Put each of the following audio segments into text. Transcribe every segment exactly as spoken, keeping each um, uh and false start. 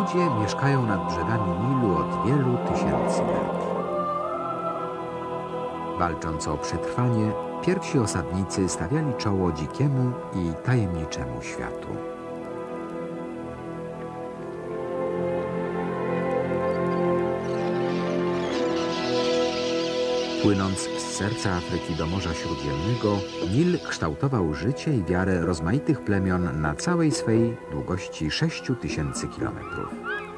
ludzie mieszkają nad brzegami Nilu od wielu tysięcy lat. Walcząc o przetrwanie, pierwsi osadnicy stawiali czoło dzikiemu i tajemniczemu światu. Płynąc z serca Afryki do Morza Śródziemnego, Nil kształtował życie i wiarę rozmaitych plemion na całej swej długości sześciu tysięcy kilometrów.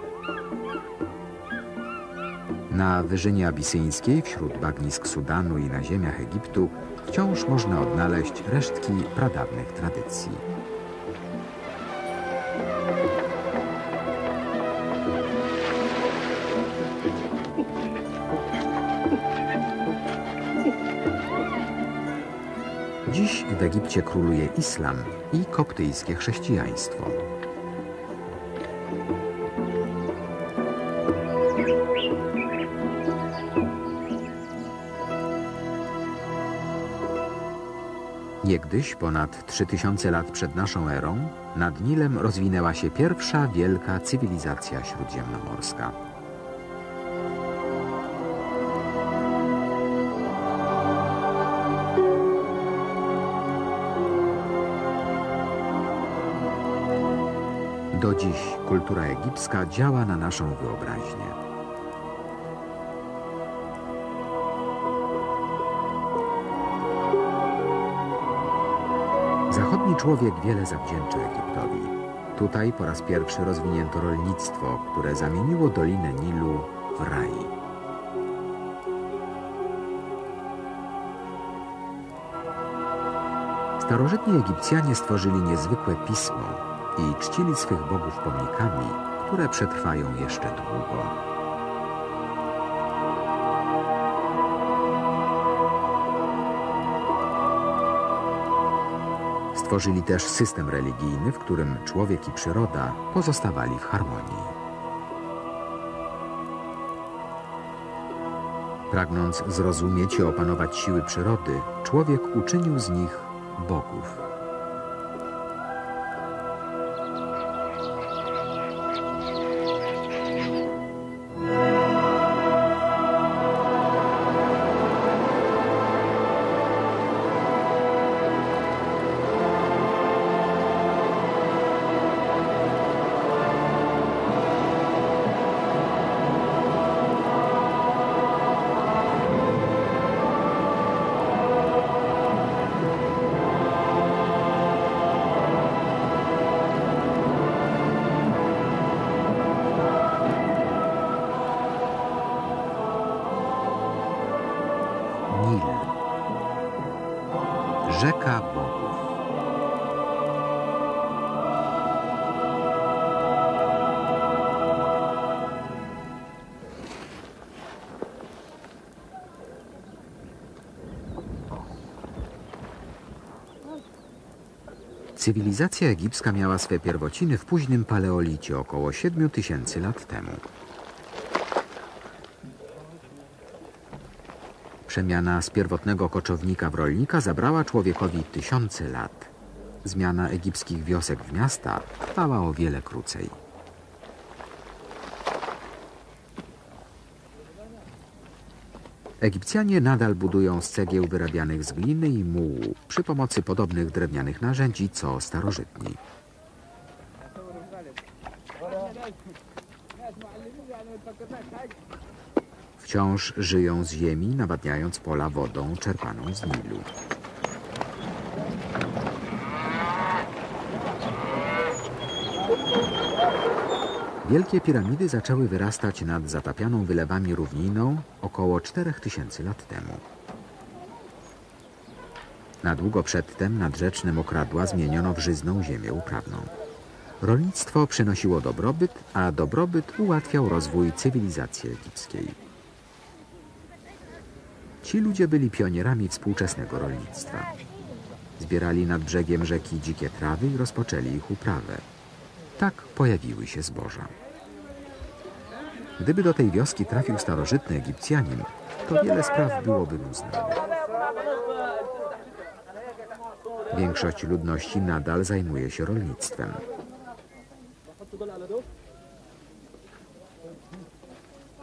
Na wyżynie abisyńskiej, wśród bagnisk Sudanu i na ziemiach Egiptu wciąż można odnaleźć resztki pradawnych tradycji. Dziś w Egipcie króluje islam i koptyjskie chrześcijaństwo. Niegdyś, ponad trzy tysiące lat przed naszą erą, nad Nilem rozwinęła się pierwsza wielka cywilizacja śródziemnomorska. Do dziś kultura egipska działa na naszą wyobraźnię. Zachodni człowiek wiele zawdzięcza Egiptowi. Tutaj po raz pierwszy rozwinięto rolnictwo, które zamieniło Dolinę Nilu w raj. Starożytni Egipcjanie stworzyli niezwykłe pismo i czcili swych bogów pomnikami, które przetrwają jeszcze długo. Stworzyli też system religijny, w którym człowiek i przyroda pozostawali w harmonii. Pragnąc zrozumieć i opanować siły przyrody, człowiek uczynił z nich bogów. Rzeka bogów. Cywilizacja egipska miała swe pierwociny w późnym paleolicie, około siedmiu tysięcy lat temu. Przemiana z pierwotnego koczownika w rolnika zabrała człowiekowi tysiące lat. Zmiana egipskich wiosek w miasta trwała o wiele krócej. Egipcjanie nadal budują z cegieł wyrabianych z gliny i mułu przy pomocy podobnych drewnianych narzędzi co starożytni. Wciąż żyją z ziemi, nawadniając pola wodą czerpaną z Nilu. Wielkie piramidy zaczęły wyrastać nad zatapianą wylewami równiną około czterech tysięcy lat temu. Na długo przedtem nadrzeczne mokradła zmieniono w żyzną ziemię uprawną. Rolnictwo przynosiło dobrobyt, a dobrobyt ułatwiał rozwój cywilizacji egipskiej. Ci ludzie byli pionierami współczesnego rolnictwa. Zbierali nad brzegiem rzeki dzikie trawy i rozpoczęli ich uprawę. Tak pojawiły się zboża. Gdyby do tej wioski trafił starożytny Egipcjanin, to wiele spraw byłoby mu znanych. Większość ludności nadal zajmuje się rolnictwem.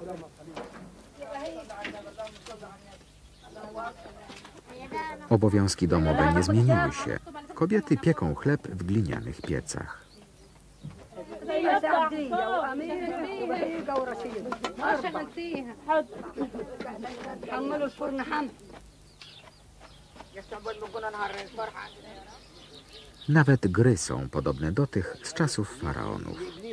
Obowiązki domowe nie zmieniły się. Kobiety pieką chleb w glinianych piecach. Nawet gry są podobne do tych z czasów faraonów.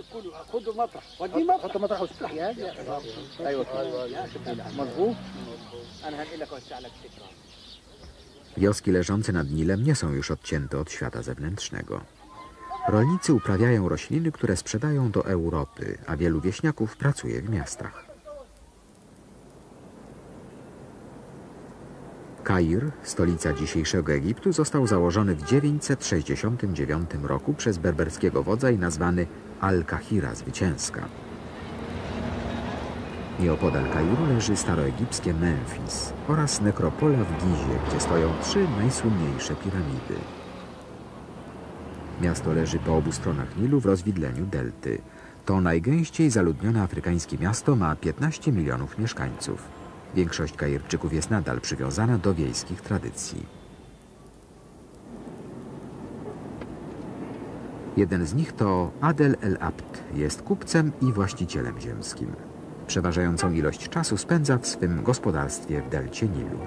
Wioski leżące nad Nilem nie są już odcięte od świata zewnętrznego. Rolnicy uprawiają rośliny, które sprzedają do Europy, a wielu wieśniaków pracuje w miastach. Kair, stolica dzisiejszego Egiptu, został założony w dziewięćset sześćdziesiątym dziewiątym roku przez berberskiego wodza i nazwany Al-Kahira zwycięska. Nieopodal Kairu leży staroegipskie Memfis oraz nekropola w Gizie, gdzie stoją trzy najsłynniejsze piramidy. Miasto leży po obu stronach Nilu w rozwidleniu delty. To najgęściej zaludnione afrykańskie miasto ma piętnaście milionów mieszkańców. Większość Kairczyków jest nadal przywiązana do wiejskich tradycji. Jeden z nich to Adel El Abd, jest kupcem i właścicielem ziemskim. Przeważającą ilość czasu spędza w swym gospodarstwie w delcie Nilu.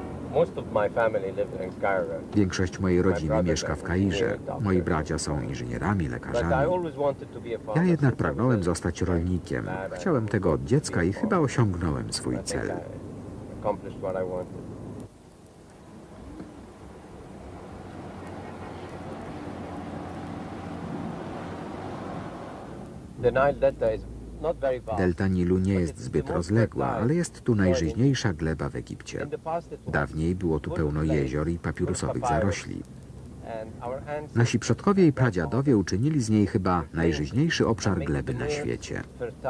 Większość mojej rodziny mieszka w Kairze. Moi bracia są inżynierami, lekarzami. Ja jednak pragnąłem zostać rolnikiem. Chciałem tego od dziecka i chyba osiągnąłem swój cel. Delta Nilu nie jest zbyt rozległa, ale jest tu najżyźniejsza gleba w Egipcie. Dawniej było tu pełno jezior i papirusowych zarośli. Nasi przodkowie i pradziadowie uczynili z niej chyba najżyźniejszy obszar gleby na świecie.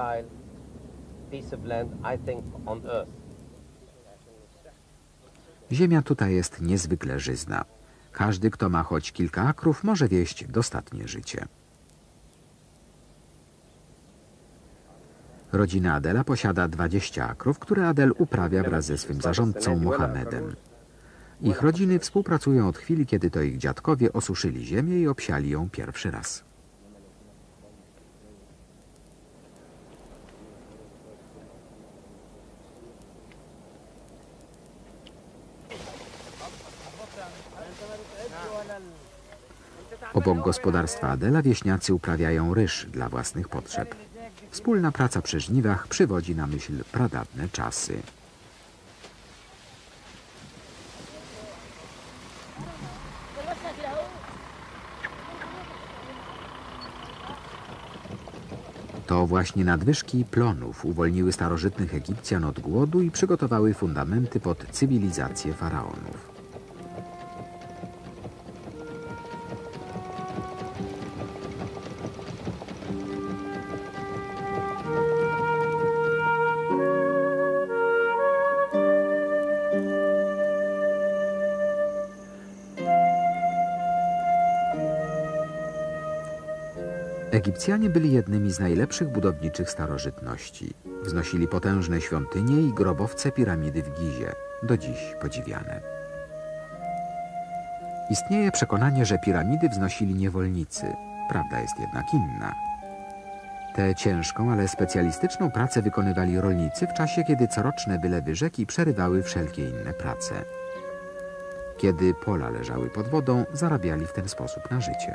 Ziemia tutaj jest niezwykle żyzna. Każdy, kto ma choć kilka akrów, może wieść dostatnie życie. Rodzina Adela posiada dwadzieścia akrów, które Adel uprawia wraz ze swym zarządcą Mohamedem. Ich rodziny współpracują od chwili, kiedy to ich dziadkowie osuszyli ziemię i obsiali ją pierwszy raz. Obok gospodarstwa Adela wieśniacy uprawiają ryż dla własnych potrzeb. Wspólna praca przy żniwach przywodzi na myśl pradawne czasy. To właśnie nadwyżki plonów uwolniły starożytnych Egipcjan od głodu i przygotowały fundamenty pod cywilizację faraonów. Egipcjanie byli jednymi z najlepszych budowniczych starożytności. Wznosili potężne świątynie i grobowce piramidy w Gizie, do dziś podziwiane. Istnieje przekonanie, że piramidy wznosili niewolnicy. Prawda jest jednak inna. Tę ciężką, ale specjalistyczną pracę wykonywali rolnicy w czasie, kiedy coroczne wylewy rzeki przerywały wszelkie inne prace. Kiedy pola leżały pod wodą, zarabiali w ten sposób na życie.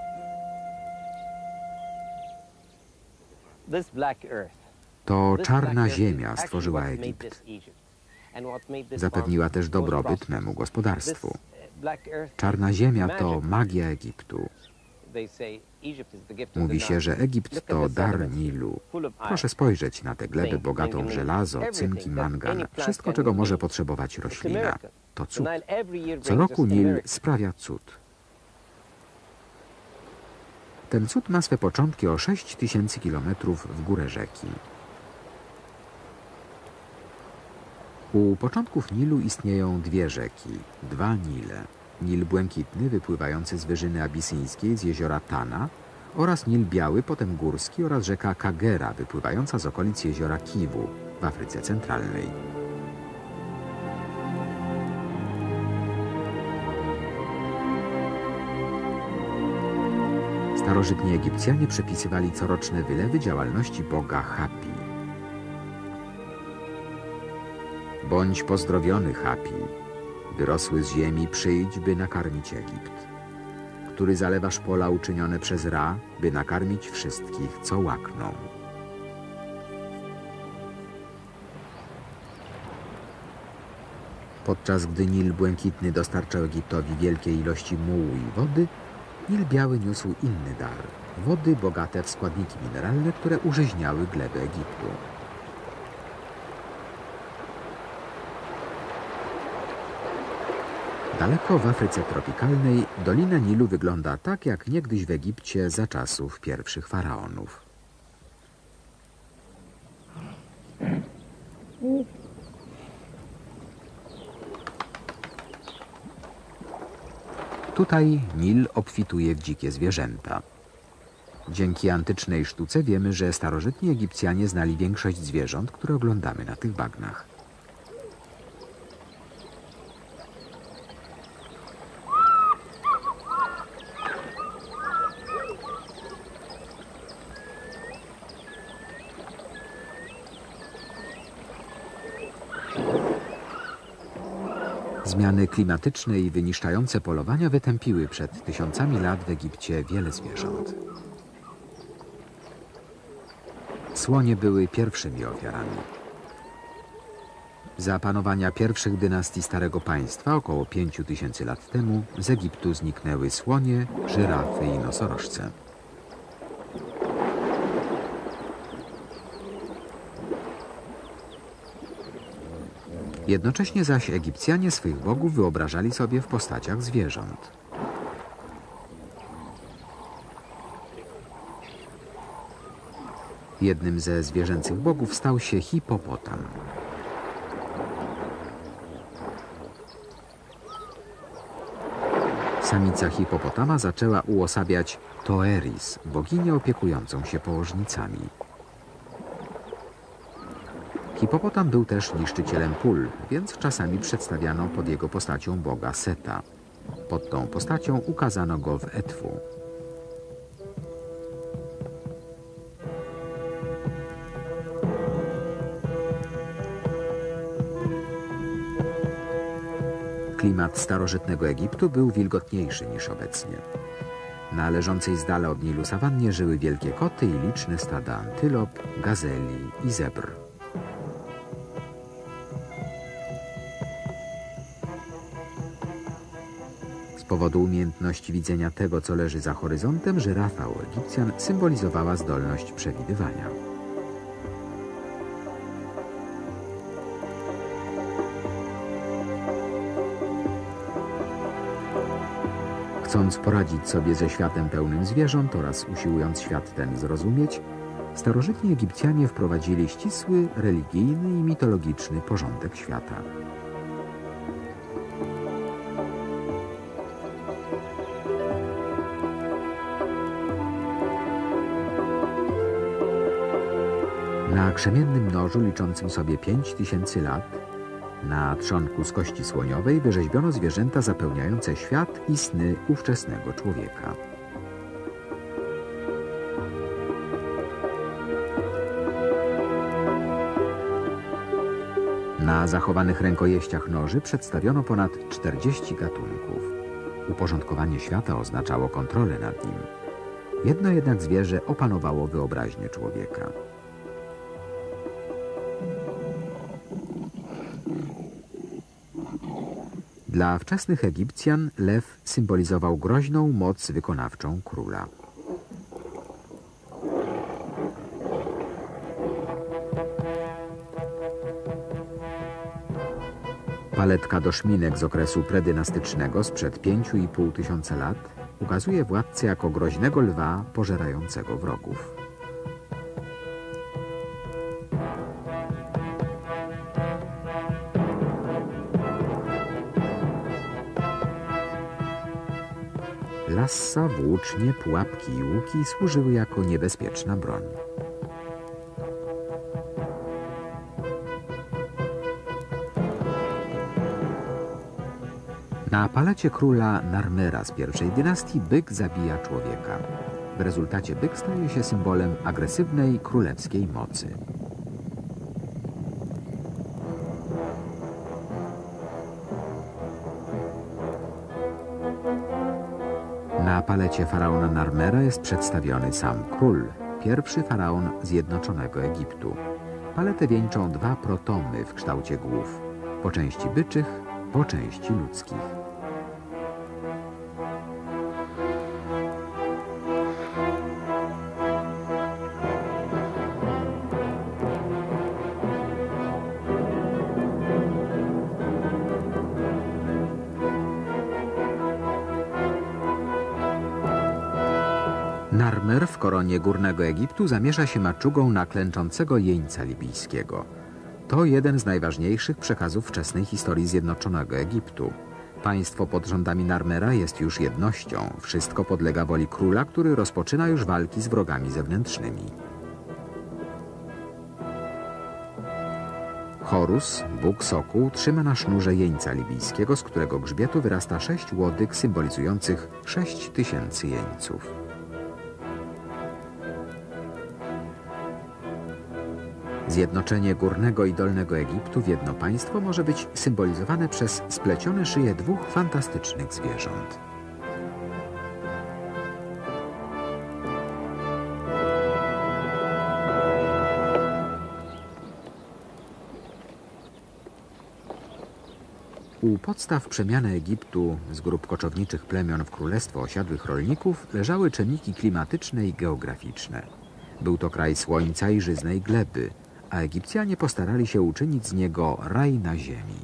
To czarna ziemia stworzyła Egipt. Zapewniła też dobrobyt memu gospodarstwu. Czarna ziemia to magia Egiptu. Mówi się, że Egipt to dar Nilu. Proszę spojrzeć na tę glebę bogatą w żelazo, cynk i mangan. Wszystko, czego może potrzebować roślina. To cud. Co roku Nil sprawia cud. Ten cud ma swe początki o sześć tysięcy kilometrów w górę rzeki. U początków Nilu istnieją dwie rzeki, dwa Nile. Nil błękitny wypływający z wyżyny abisyńskiej z jeziora Tana oraz Nil biały, potem górski oraz rzeka Kagera wypływająca z okolic jeziora Kiwu, w Afryce Centralnej. Starożytni Egipcjanie przypisywali coroczne wylewy działalności boga Hapi. Bądź pozdrowiony, Hapi, wyrosły z ziemi, przyjdź, by nakarmić Egipt, który zalewasz pola uczynione przez Ra, by nakarmić wszystkich, co łakną. Podczas gdy Nil Błękitny dostarczał Egiptowi wielkie ilości mułu i wody, Nil Biały niósł inny dar – wody bogate w składniki mineralne, które użyźniały glebę Egiptu. Daleko w Afryce tropikalnej Dolina Nilu wygląda tak, jak niegdyś w Egipcie za czasów pierwszych faraonów. Tutaj Nil obfituje w dzikie zwierzęta. Dzięki antycznej sztuce wiemy, że starożytni Egipcjanie znali większość zwierząt, które oglądamy na tych bagnach. Zmiany klimatyczne i wyniszczające polowania wytępiły przed tysiącami lat w Egipcie wiele zwierząt. Słonie były pierwszymi ofiarami. Za panowania pierwszych dynastii Starego Państwa około pięciu tysięcy lat temu z Egiptu zniknęły słonie, żyrafy i nosorożce. Jednocześnie zaś Egipcjanie swych bogów wyobrażali sobie w postaciach zwierząt. Jednym ze zwierzęcych bogów stał się hipopotam. Samica hipopotama zaczęła uosabiać Toeris, boginię opiekującą się położnicami. Hipopotam był też niszczycielem pól, więc czasami przedstawiano pod jego postacią boga Seta. Pod tą postacią ukazano go w Edfu. Klimat starożytnego Egiptu był wilgotniejszy niż obecnie. Na leżącej z dala od Nilu sawannie żyły wielkie koty i liczne stada antylop, gazeli i zebr. Z powodu umiejętności widzenia tego, co leży za horyzontem, żyrafa u Egipcjan symbolizowała zdolność przewidywania. Chcąc poradzić sobie ze światem pełnym zwierząt oraz usiłując świat ten zrozumieć, starożytni Egipcjanie wprowadzili ścisły, religijny i mitologiczny porządek świata. Na krzemiennym nożu liczącym sobie pięć tysięcy lat na trzonku z kości słoniowej wyrzeźbiono zwierzęta zapełniające świat i sny ówczesnego człowieka. Na zachowanych rękojeściach noży przedstawiono ponad czterdzieści gatunków. Uporządkowanie świata oznaczało kontrolę nad nim. Jedno jednak zwierzę opanowało wyobraźnię człowieka. Dla wczesnych Egipcjan lew symbolizował groźną moc wykonawczą króla. Paletka do szminek z okresu predynastycznego sprzed pięciu i pół tysiąca lat ukazuje władcę jako groźnego lwa pożerającego wrogów. Lassa, włócznie, pułapki i łuki służyły jako niebezpieczna broń. Na palecie króla Narmera z pierwszej dynastii byk zabija człowieka. W rezultacie byk staje się symbolem agresywnej królewskiej mocy. Na palecie faraona Narmera jest przedstawiony sam król, pierwszy faraon zjednoczonego Egiptu. Paletę wieńczą dwa protomy w kształcie głów, po części byczych, po części ludzkich. Narmer w koronie górnego Egiptu zamierza się maczugą na klęczącego jeńca libijskiego. To jeden z najważniejszych przekazów wczesnej historii zjednoczonego Egiptu. Państwo pod rządami Narmera jest już jednością. Wszystko podlega woli króla, który rozpoczyna już walki z wrogami zewnętrznymi. Horus, Bóg Sokół, trzyma na sznurze jeńca libijskiego, z którego grzbietu wyrasta sześć łodyg symbolizujących sześć tysięcy jeńców. Zjednoczenie Górnego i Dolnego Egiptu w jedno państwo może być symbolizowane przez splecione szyje dwóch fantastycznych zwierząt. U podstaw przemiany Egiptu z grup koczowniczych plemion w królestwo osiadłych rolników leżały czynniki klimatyczne i geograficzne. Był to kraj słońca i żyznej gleby, a Egipcjanie postarali się uczynić z niego raj na ziemi.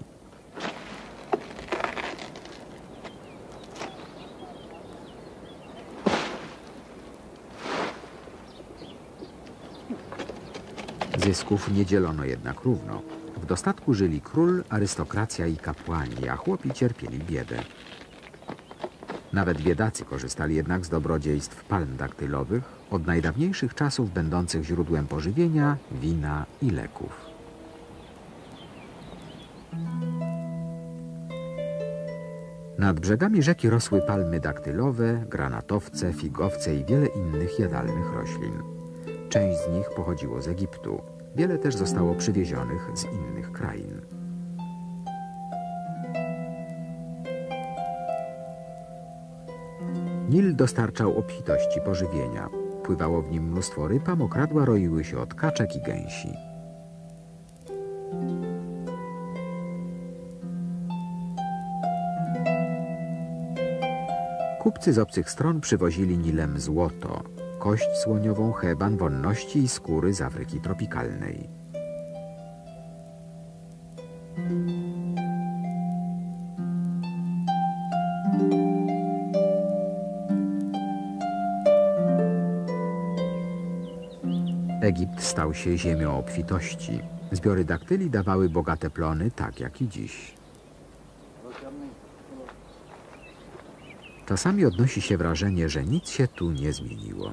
Zysków nie dzielono jednak równo. W dostatku żyli król, arystokracja i kapłani, a chłopi cierpieli biedę. Nawet biedacy korzystali jednak z dobrodziejstw palm daktylowych, od najdawniejszych czasów będących źródłem pożywienia, wina i leków. Nad brzegami rzeki rosły palmy daktylowe, granatowce, figowce i wiele innych jadalnych roślin. Część z nich pochodziło z Egiptu. Wiele też zostało przywiezionych z innych krain. Nil dostarczał obfitości pożywienia. Pływało w nim mnóstwo ryb, a mokradła roiły się od kaczek i gęsi. Kupcy z obcych stron przywozili Nilem złoto, kość słoniową, heban, wonności i skóry z Afryki tropikalnej. Egipt stał się ziemią obfitości. Zbiory daktyli dawały bogate plony, tak jak i dziś. Czasami odnosi się wrażenie, że nic się tu nie zmieniło.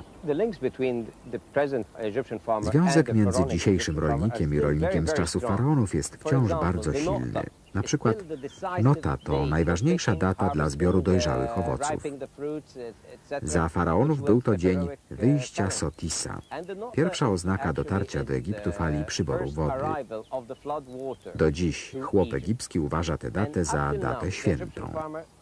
Związek między dzisiejszym rolnikiem i rolnikiem z czasów faraonów jest wciąż bardzo silny. Na przykład nota to najważniejsza data dla zbioru dojrzałych owoców. Za faraonów był to dzień wyjścia Sotisa, pierwsza oznaka dotarcia do Egiptu fali przyboru wody. Do dziś chłop egipski uważa tę datę za datę świętą.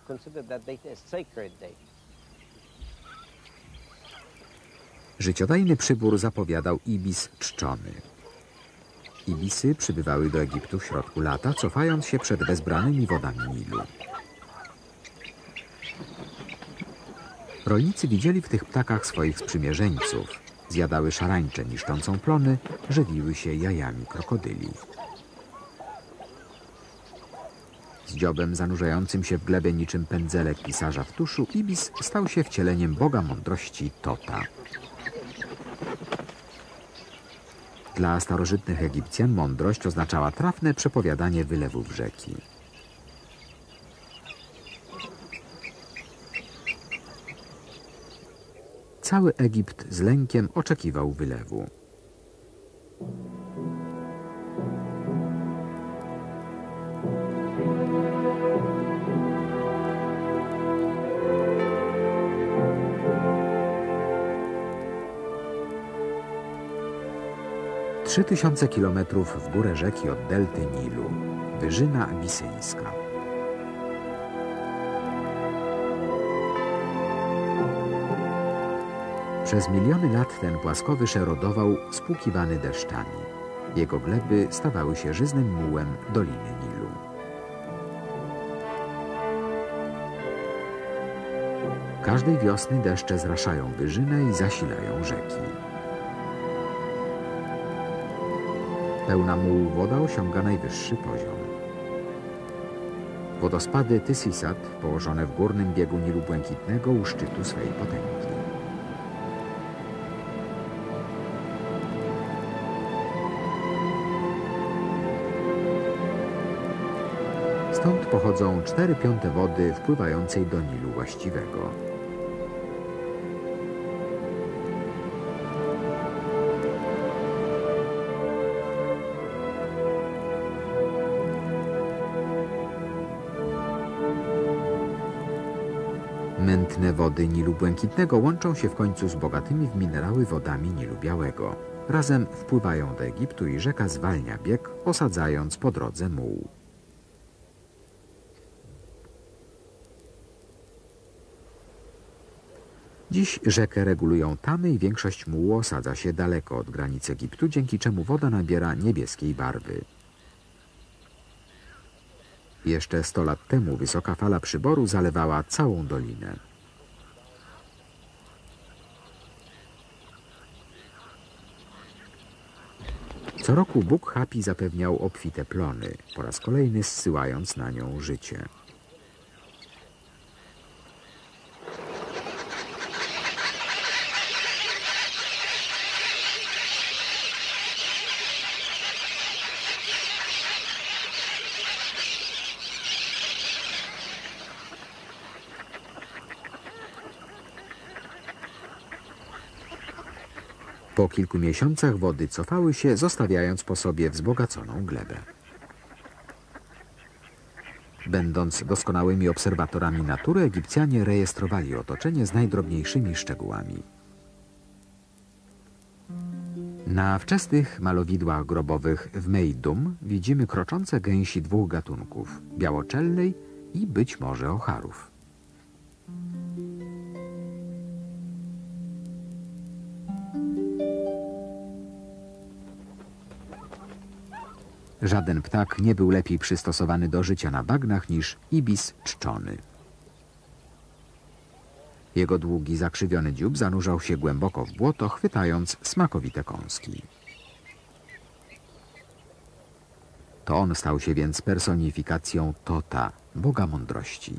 Życiodajny przybór zapowiadał ibis czczony. Ibisy przybywały do Egiptu w środku lata, cofając się przed bezbranymi wodami Nilu. Rolnicy widzieli w tych ptakach swoich sprzymierzeńców. Zjadały szarańcze niszczącą plony, żywiły się jajami krokodyli. Z dziobem zanurzającym się w glebie niczym pędzelek pisarza w tuszu, ibis stał się wcieleniem boga mądrości Tota. Dla starożytnych Egipcjan mądrość oznaczała trafne przepowiadanie wylewów rzeki. Cały Egipt z lękiem oczekiwał wylewu. Trzy tysiące kilometrów w górę rzeki od delty Nilu. Wyżyna Abisyńska. Przez miliony lat ten płaskowyż erodował, spłukiwany deszczami. Jego gleby stawały się żyznym mułem Doliny Nilu. Każdej wiosny deszcze zraszają wyżynę i zasilają rzeki. Pełna mułu woda osiąga najwyższy poziom. Wodospady Tysisat, położone w górnym biegu Nilu Błękitnego u szczytu swej potęgi. Stąd pochodzą cztery piąte wody wpływającej do Nilu właściwego. Mętne wody Nilu Błękitnego łączą się w końcu z bogatymi w minerały wodami Nilu Białego. Razem wpływają do Egiptu i rzeka zwalnia bieg, osadzając po drodze muł. Dziś rzekę regulują tamy i większość mułu osadza się daleko od granic Egiptu, dzięki czemu woda nabiera niebieskiej barwy. Jeszcze sto lat temu wysoka fala przyboru zalewała całą dolinę. Co roku Bóg Hapi zapewniał obfite plony, po raz kolejny zsyłając na nią życie. Po kilku miesiącach wody cofały się, zostawiając po sobie wzbogaconą glebę. Będąc doskonałymi obserwatorami natury, Egipcjanie rejestrowali otoczenie z najdrobniejszymi szczegółami. Na wczesnych malowidłach grobowych w Meidum widzimy kroczące gęsi dwóch gatunków – białoczelnej i być może ocharów. Żaden ptak nie był lepiej przystosowany do życia na bagnach niż ibis czczony. Jego długi, zakrzywiony dziób zanurzał się głęboko w błoto, chwytając smakowite kąski. To on stał się więc personifikacją Tota, boga mądrości.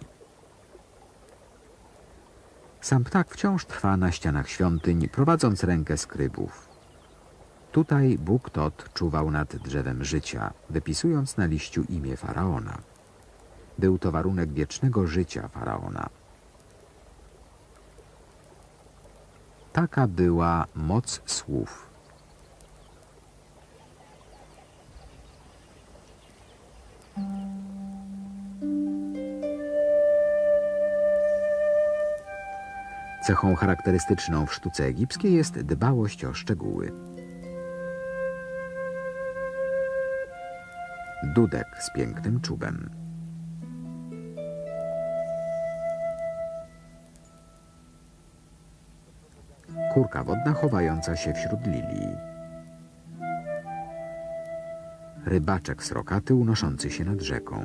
Sam ptak wciąż trwa na ścianach świątyń, prowadząc rękę skrybów. Tutaj Bóg Tot czuwał nad drzewem życia, wypisując na liściu imię Faraona. Był to warunek wiecznego życia Faraona. Taka była moc słów. Cechą charakterystyczną w sztuce egipskiej jest dbałość o szczegóły. Dudek z pięknym czubem. Kurka wodna chowająca się wśród lilii. Rybaczek srokaty unoszący się nad rzeką.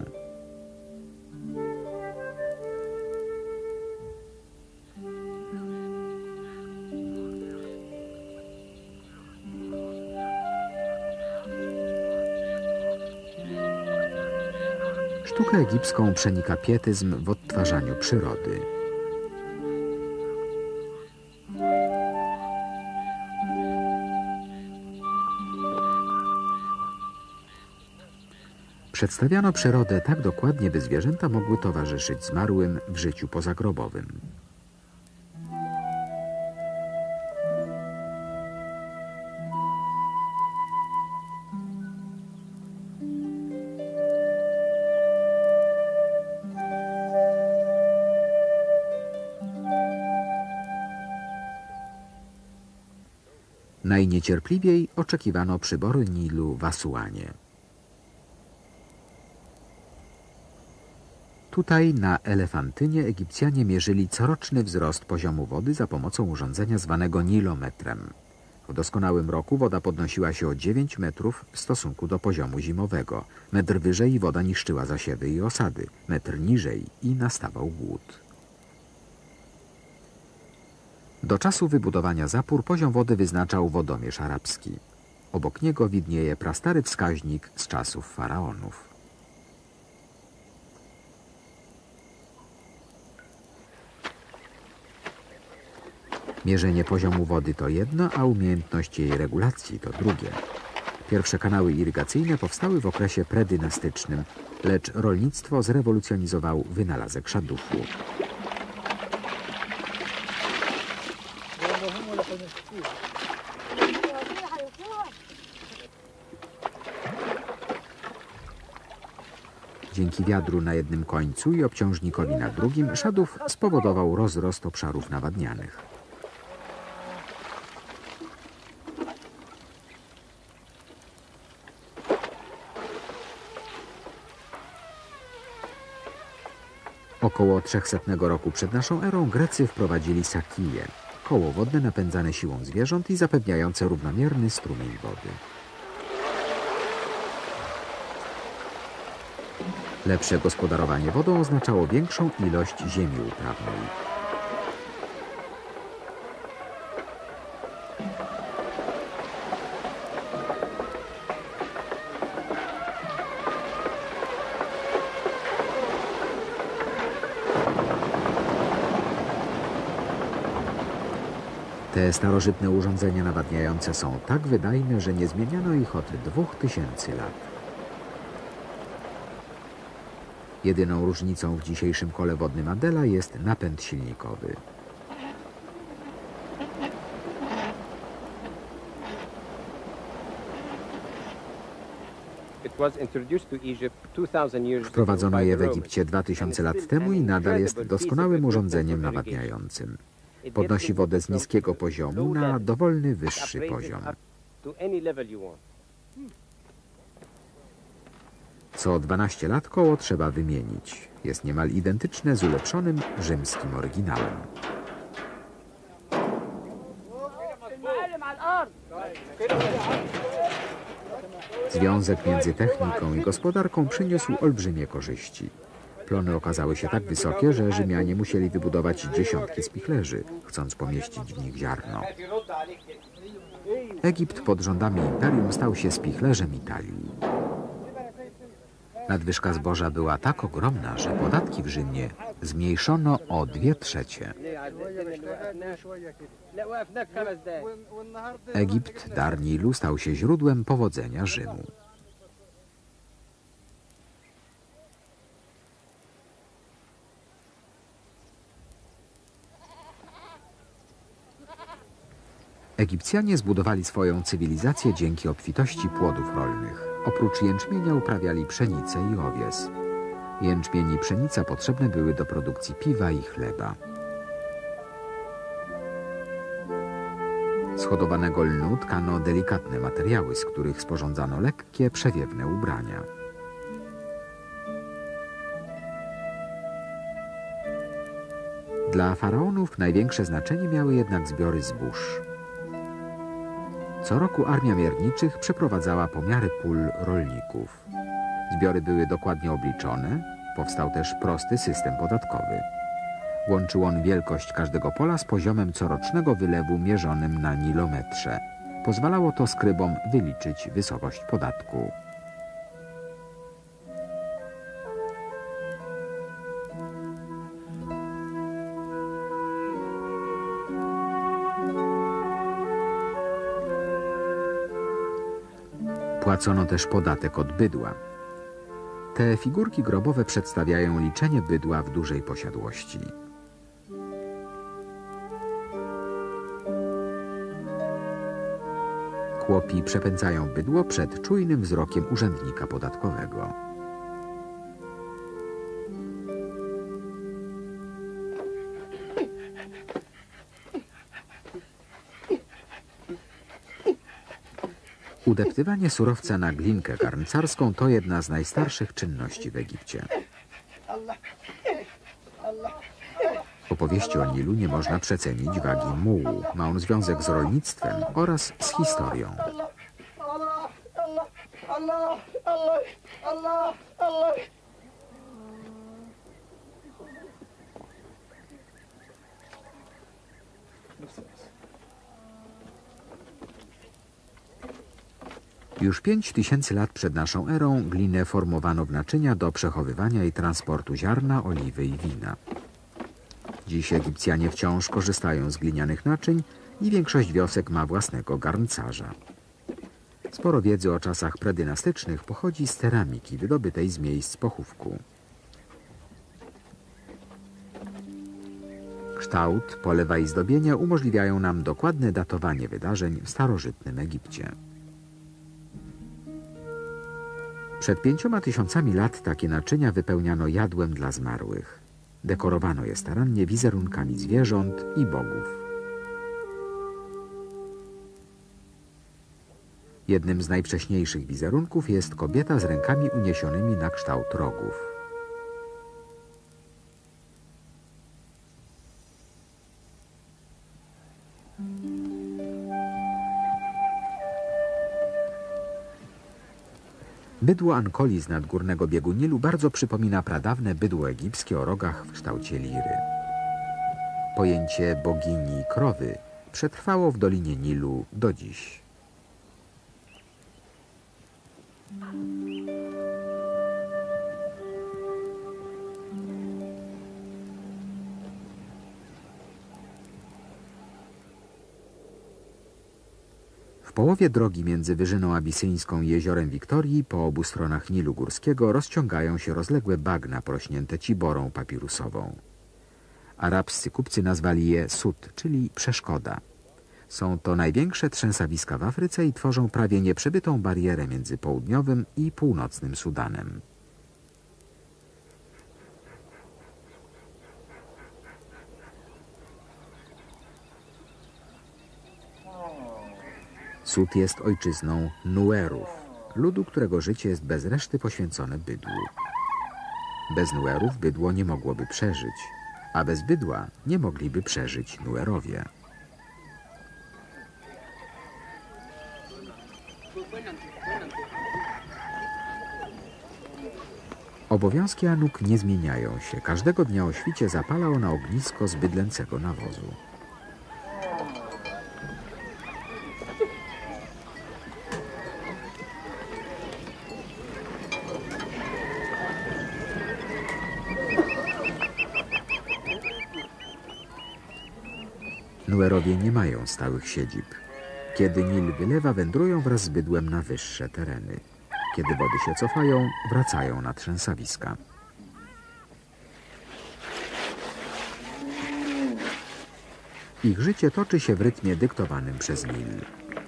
Sztukę egipską przenika pietyzm w odtwarzaniu przyrody. Przedstawiano przyrodę tak dokładnie, by zwierzęta mogły towarzyszyć zmarłym w życiu pozagrobowym. Najniecierpliwiej oczekiwano przyboru Nilu w Asuanie. Tutaj na Elefantynie Egipcjanie mierzyli coroczny wzrost poziomu wody za pomocą urządzenia zwanego nilometrem. W doskonałym roku woda podnosiła się o dziewięć metrów w stosunku do poziomu zimowego. Metr wyżej woda niszczyła zasiewy i osady, metr niżej i nastawał głód. Do czasu wybudowania zapór poziom wody wyznaczał wodomierz arabski. Obok niego widnieje prastary wskaźnik z czasów faraonów. Mierzenie poziomu wody to jedno, a umiejętność jej regulacji to drugie. Pierwsze kanały irygacyjne powstały w okresie predynastycznym, lecz rolnictwo zrewolucjonizował wynalazek szadufu. Dzięki wiadru na jednym końcu i obciążnikowi na drugim, szaduf spowodował rozrost obszarów nawadnianych. Około trzysetnego roku przed naszą erą Grecy wprowadzili sakije, koło wodne napędzane siłą zwierząt i zapewniające równomierny strumień wody. Lepsze gospodarowanie wodą oznaczało większą ilość ziemi uprawnej. Te starożytne urządzenia nawadniające są tak wydajne, że nie zmieniano ich od dwóch tysięcy lat. Jedyną różnicą w dzisiejszym kole wodnym Adela jest napęd silnikowy. Wprowadzono je w Egipcie dwa tysiące lat temu i nadal jest doskonałym urządzeniem nawadniającym. Podnosi wodę z niskiego poziomu na dowolny wyższy poziom. Co dwanaście lat koło trzeba wymienić. Jest niemal identyczne z ulepszonym rzymskim oryginałem. Związek między techniką i gospodarką przyniósł olbrzymie korzyści. Plony okazały się tak wysokie, że Rzymianie musieli wybudować dziesiątki spichlerzy, chcąc pomieścić w nich ziarno. Egipt pod rządami imperium stał się spichlerzem Italii. Nadwyżka zboża była tak ogromna, że podatki w Rzymie zmniejszono o dwie trzecie. Egipt, dar Nilu, stał się źródłem powodzenia Rzymu. Egipcjanie zbudowali swoją cywilizację dzięki obfitości płodów rolnych. Oprócz jęczmienia uprawiali pszenicę i owies. Jęczmień i pszenica potrzebne były do produkcji piwa i chleba. Z hodowanego lnu tkano delikatne materiały, z których sporządzano lekkie, przewiewne ubrania. Dla faraonów największe znaczenie miały jednak zbiory zbóż. Co roku armia mierniczych przeprowadzała pomiary pól rolników. Zbiory były dokładnie obliczone, powstał też prosty system podatkowy. Łączył on wielkość każdego pola z poziomem corocznego wylewu mierzonym na nilometrze. Pozwalało to skrybom wyliczyć wysokość podatku. Płacono też podatek od bydła. Te figurki grobowe przedstawiają liczenie bydła w dużej posiadłości. Chłopi przepędzają bydło przed czujnym wzrokiem urzędnika podatkowego. Udeptywanie surowca na glinkę garncarską to jedna z najstarszych czynności w Egipcie. W opowieści o Nilu nie można przecenić wagi mułu. Ma on związek z rolnictwem oraz z historią. Już pięć tysięcy lat przed naszą erą glinę formowano w naczynia do przechowywania i transportu ziarna, oliwy i wina. Dziś Egipcjanie wciąż korzystają z glinianych naczyń i większość wiosek ma własnego garncarza. Sporo wiedzy o czasach predynastycznych pochodzi z ceramiki wydobytej z miejsc pochówku. Kształt, polewa i zdobienia umożliwiają nam dokładne datowanie wydarzeń w starożytnym Egipcie. Przed pięcioma tysiącami lat takie naczynia wypełniano jadłem dla zmarłych. Dekorowano je starannie wizerunkami zwierząt i bogów. Jednym z najwcześniejszych wizerunków jest kobieta z rękami uniesionymi na kształt rogów. Bydło Ankoli z nadgórnego biegu Nilu bardzo przypomina pradawne bydło egipskie o rogach w kształcie liry. Pojęcie bogini krowy przetrwało w Dolinie Nilu do dziś. W połowie drogi między Wyżyną Abisyńską i Jeziorem Wiktorii po obu stronach Nilu Górskiego rozciągają się rozległe bagna porośnięte ciborą papirusową. Arabscy kupcy nazwali je sud, czyli przeszkoda. Są to największe trzęsawiska w Afryce i tworzą prawie nieprzebytą barierę między południowym i północnym Sudanem. Sud jest ojczyzną Nuerów, ludu, którego życie jest bez reszty poświęcone bydłu. Bez Nuerów bydło nie mogłoby przeżyć, a bez bydła nie mogliby przeżyć Nuerowie. Obowiązki Anuk nie zmieniają się. Każdego dnia o świcie zapala ona ognisko z bydlęcego nawozu. Nuerowie nie mają stałych siedzib. Kiedy Nil wylewa, wędrują wraz z bydłem na wyższe tereny. Kiedy wody się cofają, wracają na trzęsawiska. Ich życie toczy się w rytmie dyktowanym przez Nil.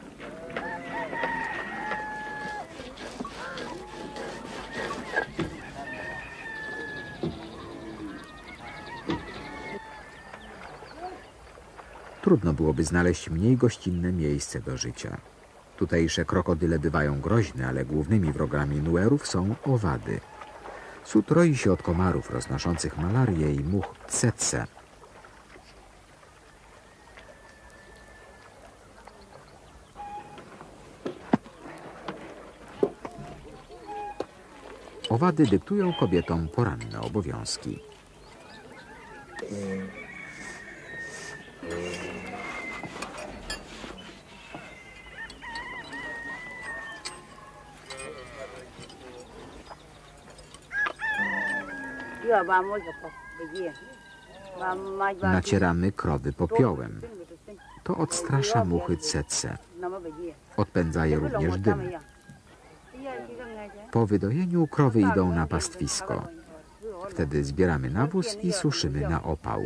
Trudno byłoby znaleźć mniej gościnne miejsce do życia. Tutejsze krokodyle bywają groźne, ale głównymi wrogami Nuerów są owady. Sud roi się od komarów roznoszących malarię i much tsetse. Owady dyktują kobietom poranne obowiązki. Nacieramy krowy popiołem. To odstrasza muchy tsetse. Odpędza je również dym. Po wydojeniu krowy idą na pastwisko. Wtedy zbieramy nawóz i suszymy na opał.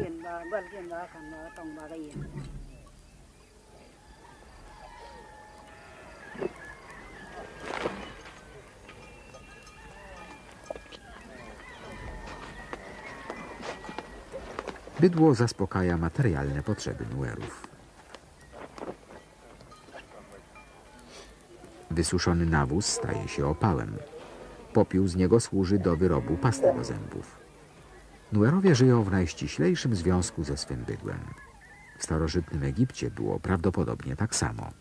Bydło zaspokaja materialne potrzeby Nuerów. Wysuszony nawóz staje się opałem. Popiół z niego służy do wyrobu pasty do zębów. Nuerowie żyją w najściślejszym związku ze swym bydłem. W starożytnym Egipcie było prawdopodobnie tak samo.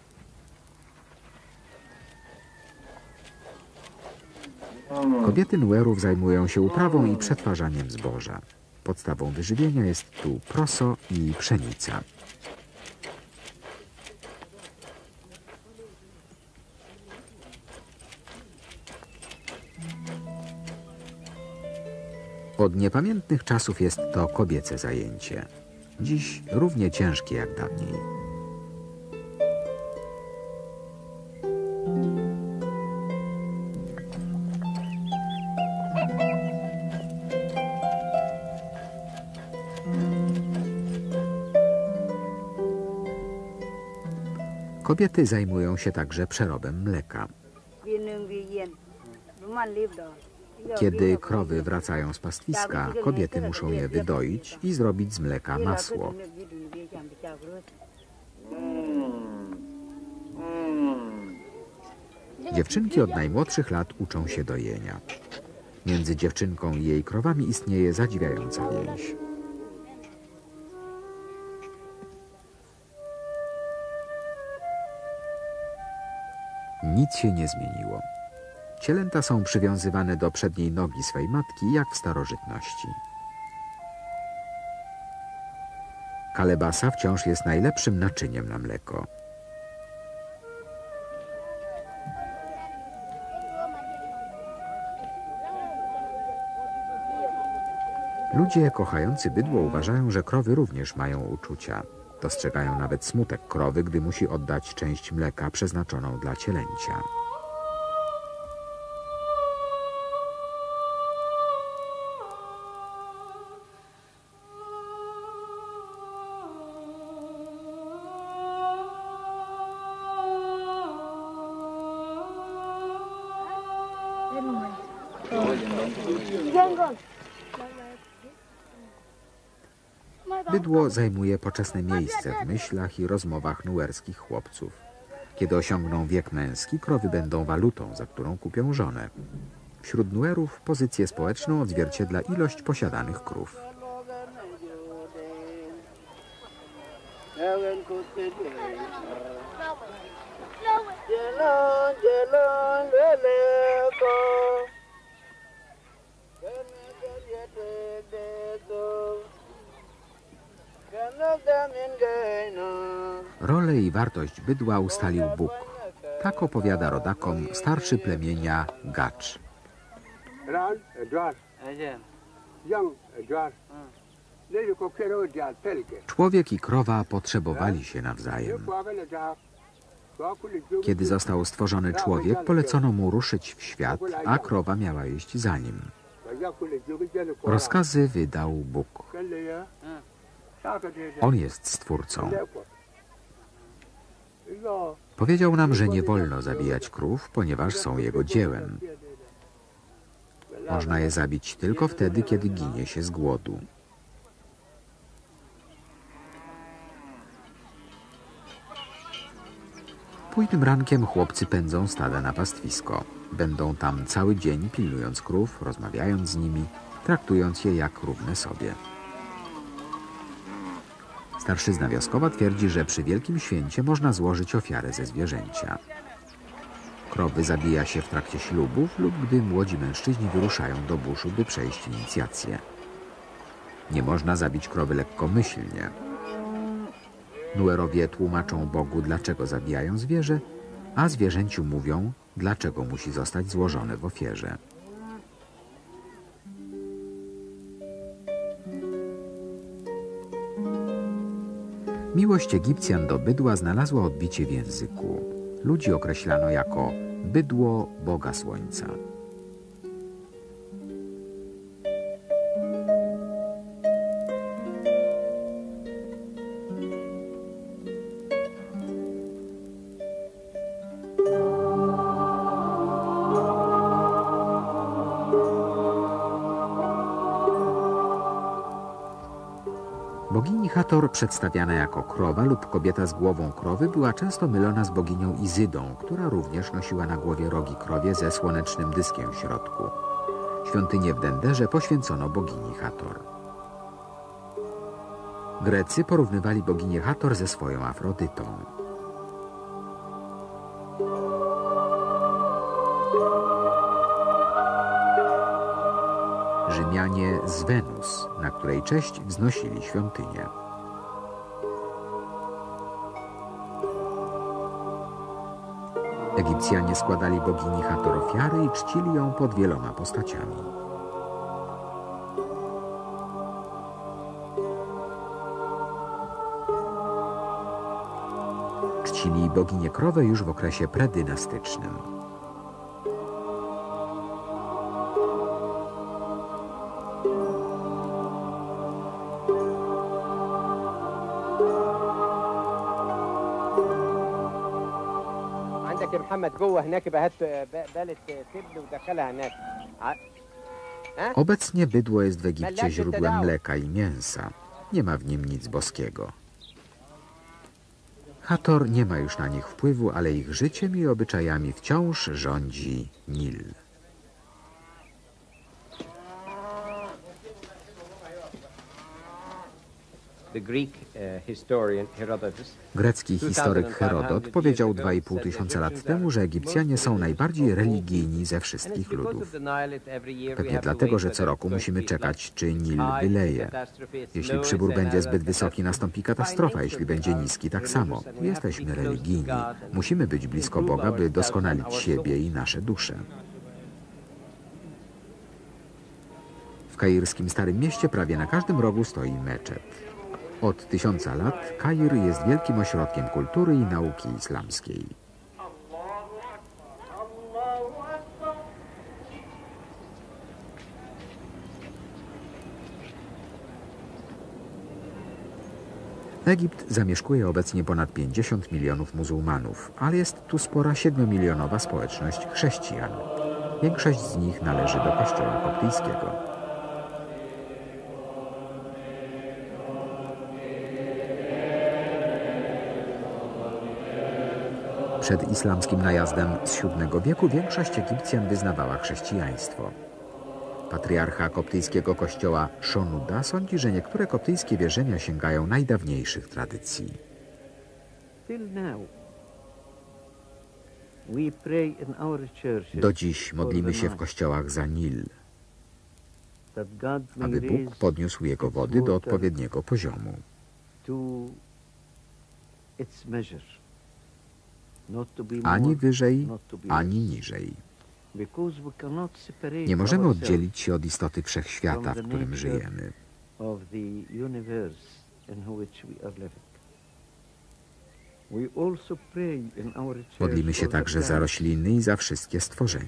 Kobiety Nuerów zajmują się uprawą i przetwarzaniem zboża. Podstawą wyżywienia jest tu proso i pszenica. Od niepamiętnych czasów jest to kobiece zajęcie. Dziś równie ciężkie jak dawniej. Kobiety zajmują się także przerobem mleka. Kiedy krowy wracają z pastwiska, kobiety muszą je wydoić i zrobić z mleka masło. Dziewczynki od najmłodszych lat uczą się dojenia. Między dziewczynką i jej krowami istnieje zadziwiająca więź. Nic się nie zmieniło. Cielęta są przywiązywane do przedniej nogi swej matki, jak w starożytności. Kalebasa wciąż jest najlepszym naczyniem na mleko. Ludzie kochający bydło uważają, że krowy również mają uczucia. Dostrzegają nawet smutek krowy, gdy musi oddać część mleka przeznaczoną dla cielęcia. Bydło zajmuje poczesne miejsce w myślach i rozmowach nuerskich chłopców. Kiedy osiągną wiek męski, krowy będą walutą, za którą kupią żonę. Wśród Nuerów pozycję społeczną odzwierciedla ilość posiadanych krów. Rolę i wartość bydła ustalił Bóg. Tak opowiada rodakom starszy plemienia Gacz. Człowiek i krowa potrzebowali się nawzajem. Kiedy został stworzony człowiek, polecono mu ruszyć w świat, a krowa miała iść za nim. Rozkazy wydał Bóg. On jest Stwórcą. Powiedział nam, że nie wolno zabijać krów, ponieważ są Jego dziełem. Można je zabić tylko wtedy, kiedy ginie się z głodu. Późnym rankiem chłopcy pędzą stada na pastwisko. Będą tam cały dzień, pilnując krów, rozmawiając z nimi, traktując je jak równe sobie. Starszyzna wioskowa twierdzi, że przy wielkim święcie można złożyć ofiarę ze zwierzęcia. Krowy zabija się w trakcie ślubów lub gdy młodzi mężczyźni wyruszają do buszu, by przejść inicjację. Nie można zabić krowy lekkomyślnie. Nuerowie tłumaczą Bogu, dlaczego zabijają zwierzę, a zwierzęciu mówią, dlaczego musi zostać złożone w ofierze. Miłość Egipcjan do bydła znalazła odbicie w języku. Ludzi określano jako bydło Boga Słońca. Bogini Hathor, przedstawiana jako krowa lub kobieta z głową krowy, była często mylona z boginią Izydą, która również nosiła na głowie rogi krowie ze słonecznym dyskiem w środku. Świątynię w Denderze poświęcono bogini Hathor. Grecy porównywali boginię Hathor ze swoją Afrodytą. Rzymianie z Wenus, na której cześć wznosili świątynię. Egipcjanie składali bogini Hathor ofiary i czcili ją pod wieloma postaciami. Czcili boginię krowę już w okresie predynastycznym. Obecnie bydło jest w Egipcie źródłem mleka i mięsa. Nie ma w nim nic boskiego. Hathor nie ma już na nich wpływu, ale ich życiem i obyczajami wciąż rządzi Nil. Grecki historyk Herodot powiedział dwa i pół tysiąca lat temu, że Egipcjanie są najbardziej religijni ze wszystkich ludów. Pewnie dlatego, że co roku musimy czekać, czy Nil wyleje. Jeśli przybór będzie zbyt wysoki, nastąpi katastrofa. Jeśli będzie niski, tak samo. Jesteśmy religijni. Musimy być blisko Boga, by doskonalić siebie i nasze dusze. W kairskim Starym Mieście prawie na każdym rogu stoi meczet. Od tysiąca lat Kair jest wielkim ośrodkiem kultury i nauki islamskiej. Egipt zamieszkuje obecnie ponad pięćdziesiąt milionów muzułmanów, ale jest tu spora siedmiomilionowa społeczność chrześcijan. Większość z nich należy do kościoła koptyjskiego. Przed islamskim najazdem z siódmego wieku większość Egipcjan wyznawała chrześcijaństwo. Patriarcha koptyjskiego kościoła Shonuda sądzi, że niektóre koptyjskie wierzenia sięgają najdawniejszych tradycji. Do dziś modlimy się w kościołach za Nil, aby Bóg podniósł jego wody do odpowiedniego poziomu. Ani wyżej, ani niżej. Nie możemy oddzielić się od istoty wszechświata, w którym żyjemy. Modlimy się także za rośliny i za wszystkie stworzenia.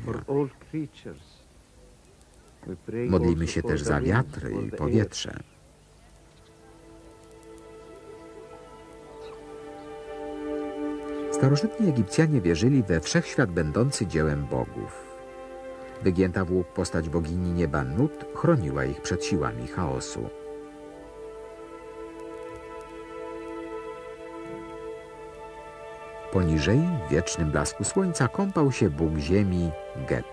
Modlimy się też za wiatr i powietrze. Starożytni Egipcjanie wierzyli we wszechświat będący dziełem bogów. Wygięta w łuk postać bogini nieba Nut chroniła ich przed siłami chaosu. Poniżej, w wiecznym blasku słońca, kąpał się bóg ziemi Geb.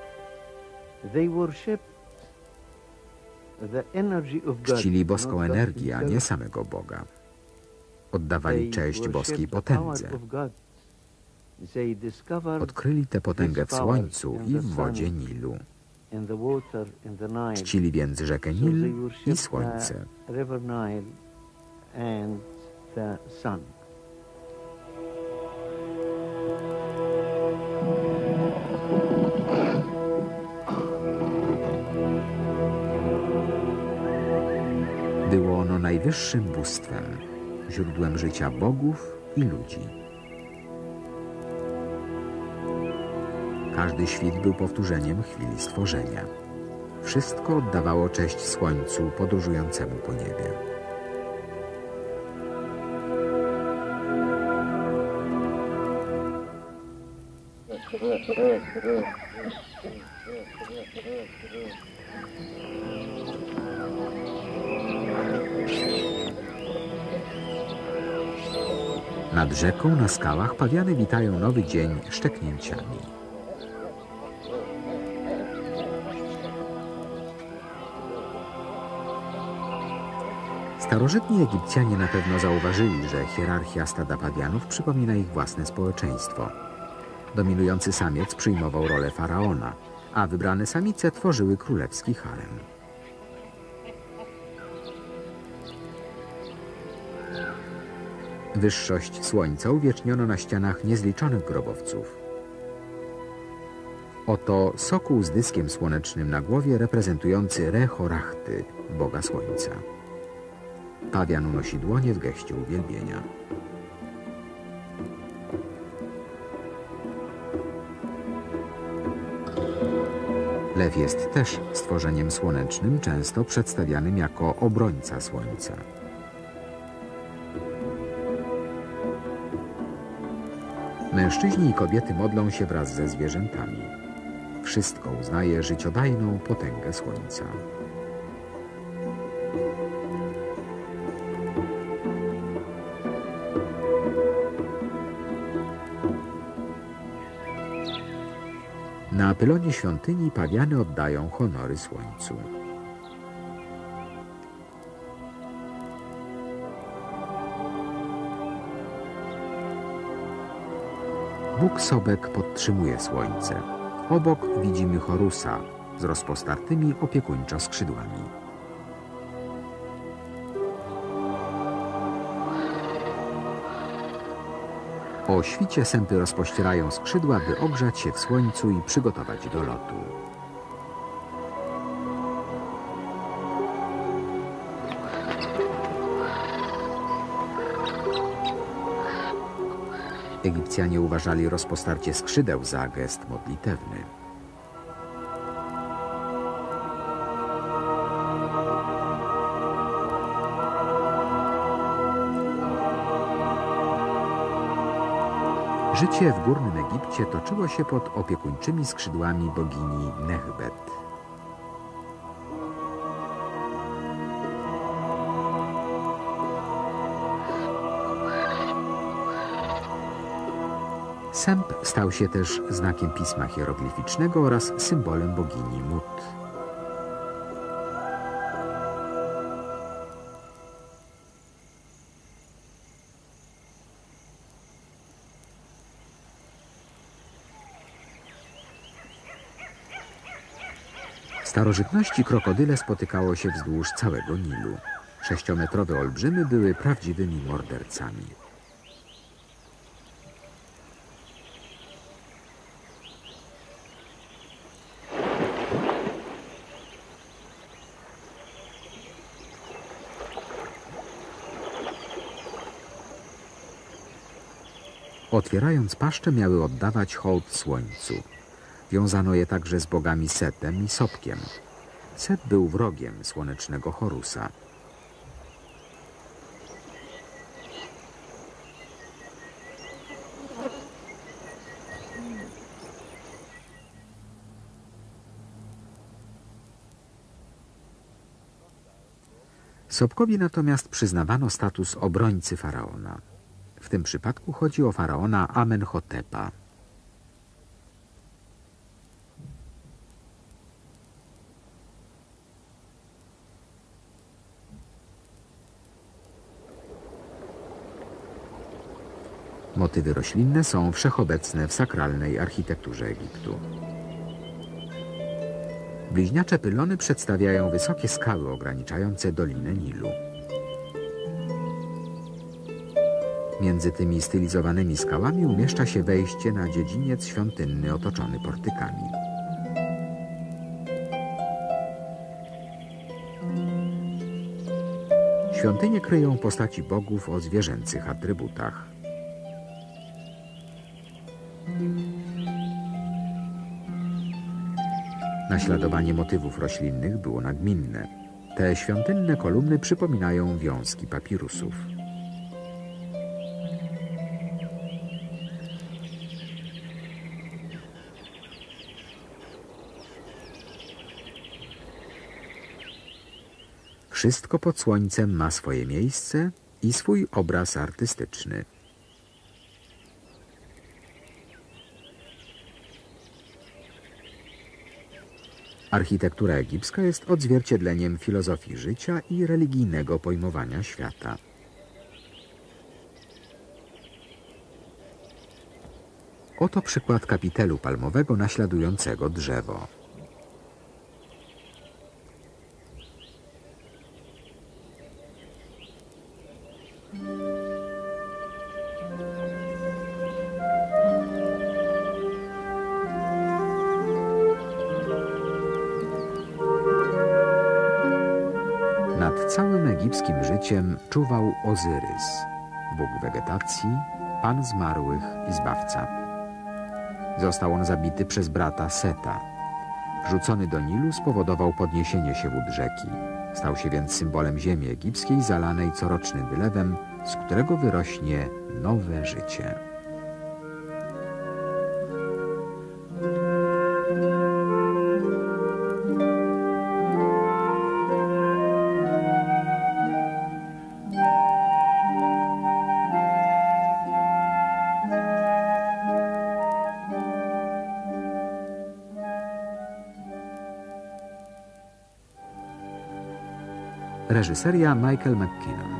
Czcili boską energię, a nie samego Boga. Oddawali cześć boskiej potędze. Odkryli tę potęgę w słońcu i w wodzie Nilu. Czcili więc rzekę Nil i słońce. Było ono najwyższym bóstwem, źródłem życia bogów i ludzi. Każdy świt był powtórzeniem chwili stworzenia. Wszystko oddawało cześć słońcu podróżującemu po niebie. Nad rzeką na skałach pawiany witają nowy dzień szczeknięciami. Starożytni Egipcjanie na pewno zauważyli, że hierarchia stada pawianów przypomina ich własne społeczeństwo. Dominujący samiec przyjmował rolę faraona, a wybrane samice tworzyły królewski harem. Wyższość słońca uwieczniono na ścianach niezliczonych grobowców. Oto sokół z dyskiem słonecznym na głowie reprezentujący Re-Horachty, boga słońca. Pawian unosi dłonie w geście uwielbienia. Lew jest też stworzeniem słonecznym, często przedstawianym jako obrońca słońca. Mężczyźni i kobiety modlą się wraz ze zwierzętami. Wszystko uznaje życiodajną potęgę słońca. Na pylonie świątyni pawiany oddają honory słońcu. Bóg Sobek podtrzymuje słońce. Obok widzimy Horusa z rozpostartymi opiekuńczo skrzydłami. O świcie sępy rozpościerają skrzydła, by ogrzać się w słońcu i przygotować do lotu. Egipcjanie uważali rozpostarcie skrzydeł za gest modlitewny. Życie w górnym Egipcie toczyło się pod opiekuńczymi skrzydłami bogini Nehbet. Sęp stał się też znakiem pisma hieroglificznego oraz symbolem bogini Mut. W starożytności krokodyle spotykało się wzdłuż całego Nilu. Sześciometrowe olbrzymy były prawdziwymi mordercami. Otwierając paszczę, miały oddawać hołd słońcu. Wiązano je także z bogami Setem i Sopkiem. Set był wrogiem słonecznego Horusa. Sopkowi natomiast przyznawano status obrońcy faraona. W tym przypadku chodzi o faraona Amenhotepa. Motywy roślinne są wszechobecne w sakralnej architekturze Egiptu. Bliźniacze pylony przedstawiają wysokie skały ograniczające Dolinę Nilu. Między tymi stylizowanymi skałami umieszcza się wejście na dziedziniec świątynny otoczony portykami. Świątynie kryją postaci bogów o zwierzęcych atrybutach. Naśladowanie motywów roślinnych było nagminne. Te świątynne kolumny przypominają wiązki papirusów. Wszystko pod słońcem ma swoje miejsce i swój obraz artystyczny. Architektura egipska jest odzwierciedleniem filozofii życia i religijnego pojmowania świata. Oto przykład kapitelu palmowego naśladującego drzewo. Nad całym egipskim życiem czuwał Ozyrys, bóg wegetacji, pan zmarłych i zbawca. Został on zabity przez brata Seta. Wrzucony do Nilu spowodował podniesienie się wód rzeki. Stał się więc symbolem ziemi egipskiej zalanej corocznym wylewem, z którego wyrośnie nowe życie. Reżyseria Michael McKinnon.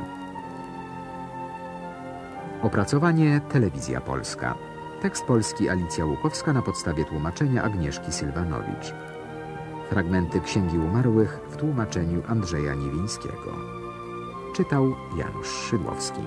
Opracowanie Telewizja Polska. Tekst polski Alicja Łukowska na podstawie tłumaczenia Agnieszki Sylwanowicz. Fragmenty Księgi Umarłych w tłumaczeniu Andrzeja Niewińskiego. Czytał Janusz Szydłowski.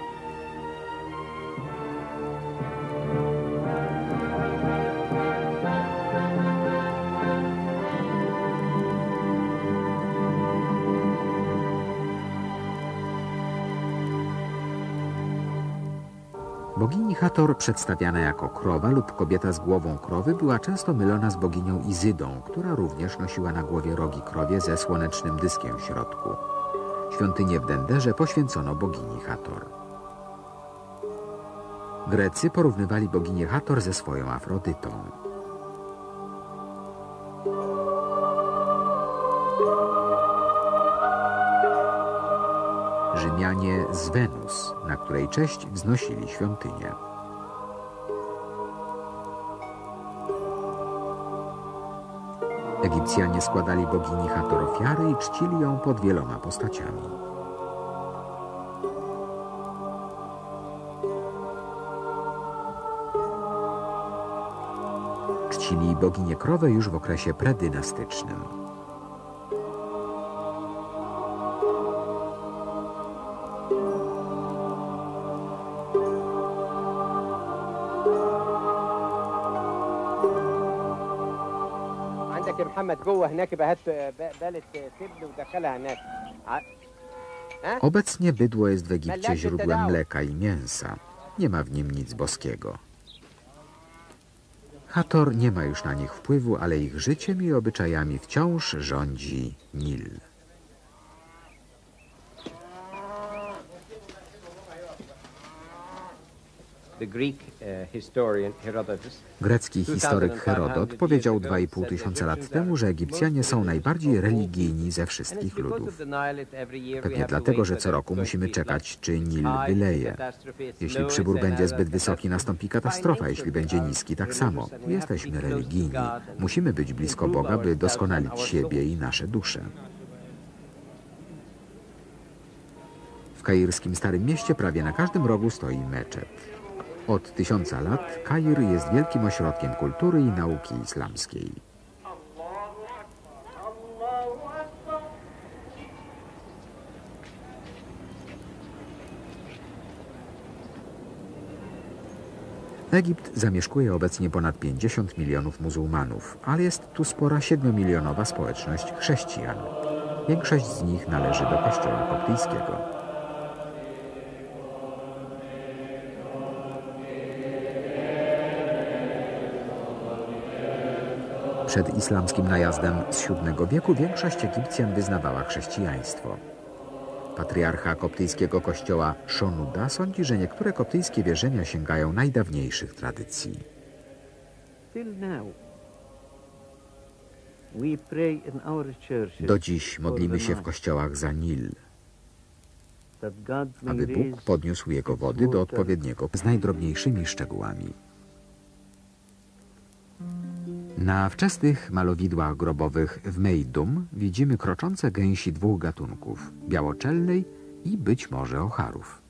Bogini Hathor, przedstawiana jako krowa lub kobieta z głową krowy, była często mylona z boginią Izydą, która również nosiła na głowie rogi krowie ze słonecznym dyskiem w środku. Świątynię w Denderze poświęcono bogini Hathor. Grecy porównywali boginię Hathor ze swoją Afrodytą. Rzymianie z Wenus, na której cześć wznosili świątynię. Egipcjanie składali bogini Hathor ofiary i czcili ją pod wieloma postaciami. Czcili boginię krowę już w okresie predynastycznym. Obecnie bydło jest w Egipcie źródłem mleka i mięsa. Nie ma w nim nic boskiego. Hathor nie ma już na nich wpływu, ale ich życiem i obyczajami wciąż rządzi Nil. Grecki historyk Herodot powiedział dwa i pół tysiąca lat temu, że Egipcjanie są najbardziej religijni ze wszystkich ludów. Pewnie dlatego, że co roku musimy czekać, czy Nil wyleje. Jeśli przybór będzie zbyt wysoki, nastąpi katastrofa, jeśli będzie niski, tak samo. Jesteśmy religijni. Musimy być blisko Boga, by doskonalić siebie i nasze dusze. W kairskim Starym Mieście prawie na każdym rogu stoi meczet. Od tysiąca lat Kair jest wielkim ośrodkiem kultury i nauki islamskiej. Egipt zamieszkuje obecnie ponad pięćdziesiąt milionów muzułmanów, ale jest tu spora siedmiomilionowa społeczność chrześcijan. Większość z nich należy do kościoła koptyjskiego. Przed islamskim najazdem z siódmego wieku większość Egipcjan wyznawała chrześcijaństwo. Patriarcha koptyjskiego kościoła Shonuda sądzi, że niektóre koptyjskie wierzenia sięgają najdawniejszych tradycji. Do dziś modlimy się w kościołach za Nil, aby Bóg podniósł jego wody do odpowiedniego z najdrobniejszymi szczegółami. Na wczesnych malowidłach grobowych w Meidum widzimy kroczące gęsi dwóch gatunków, białoczelnej i być może ocharów.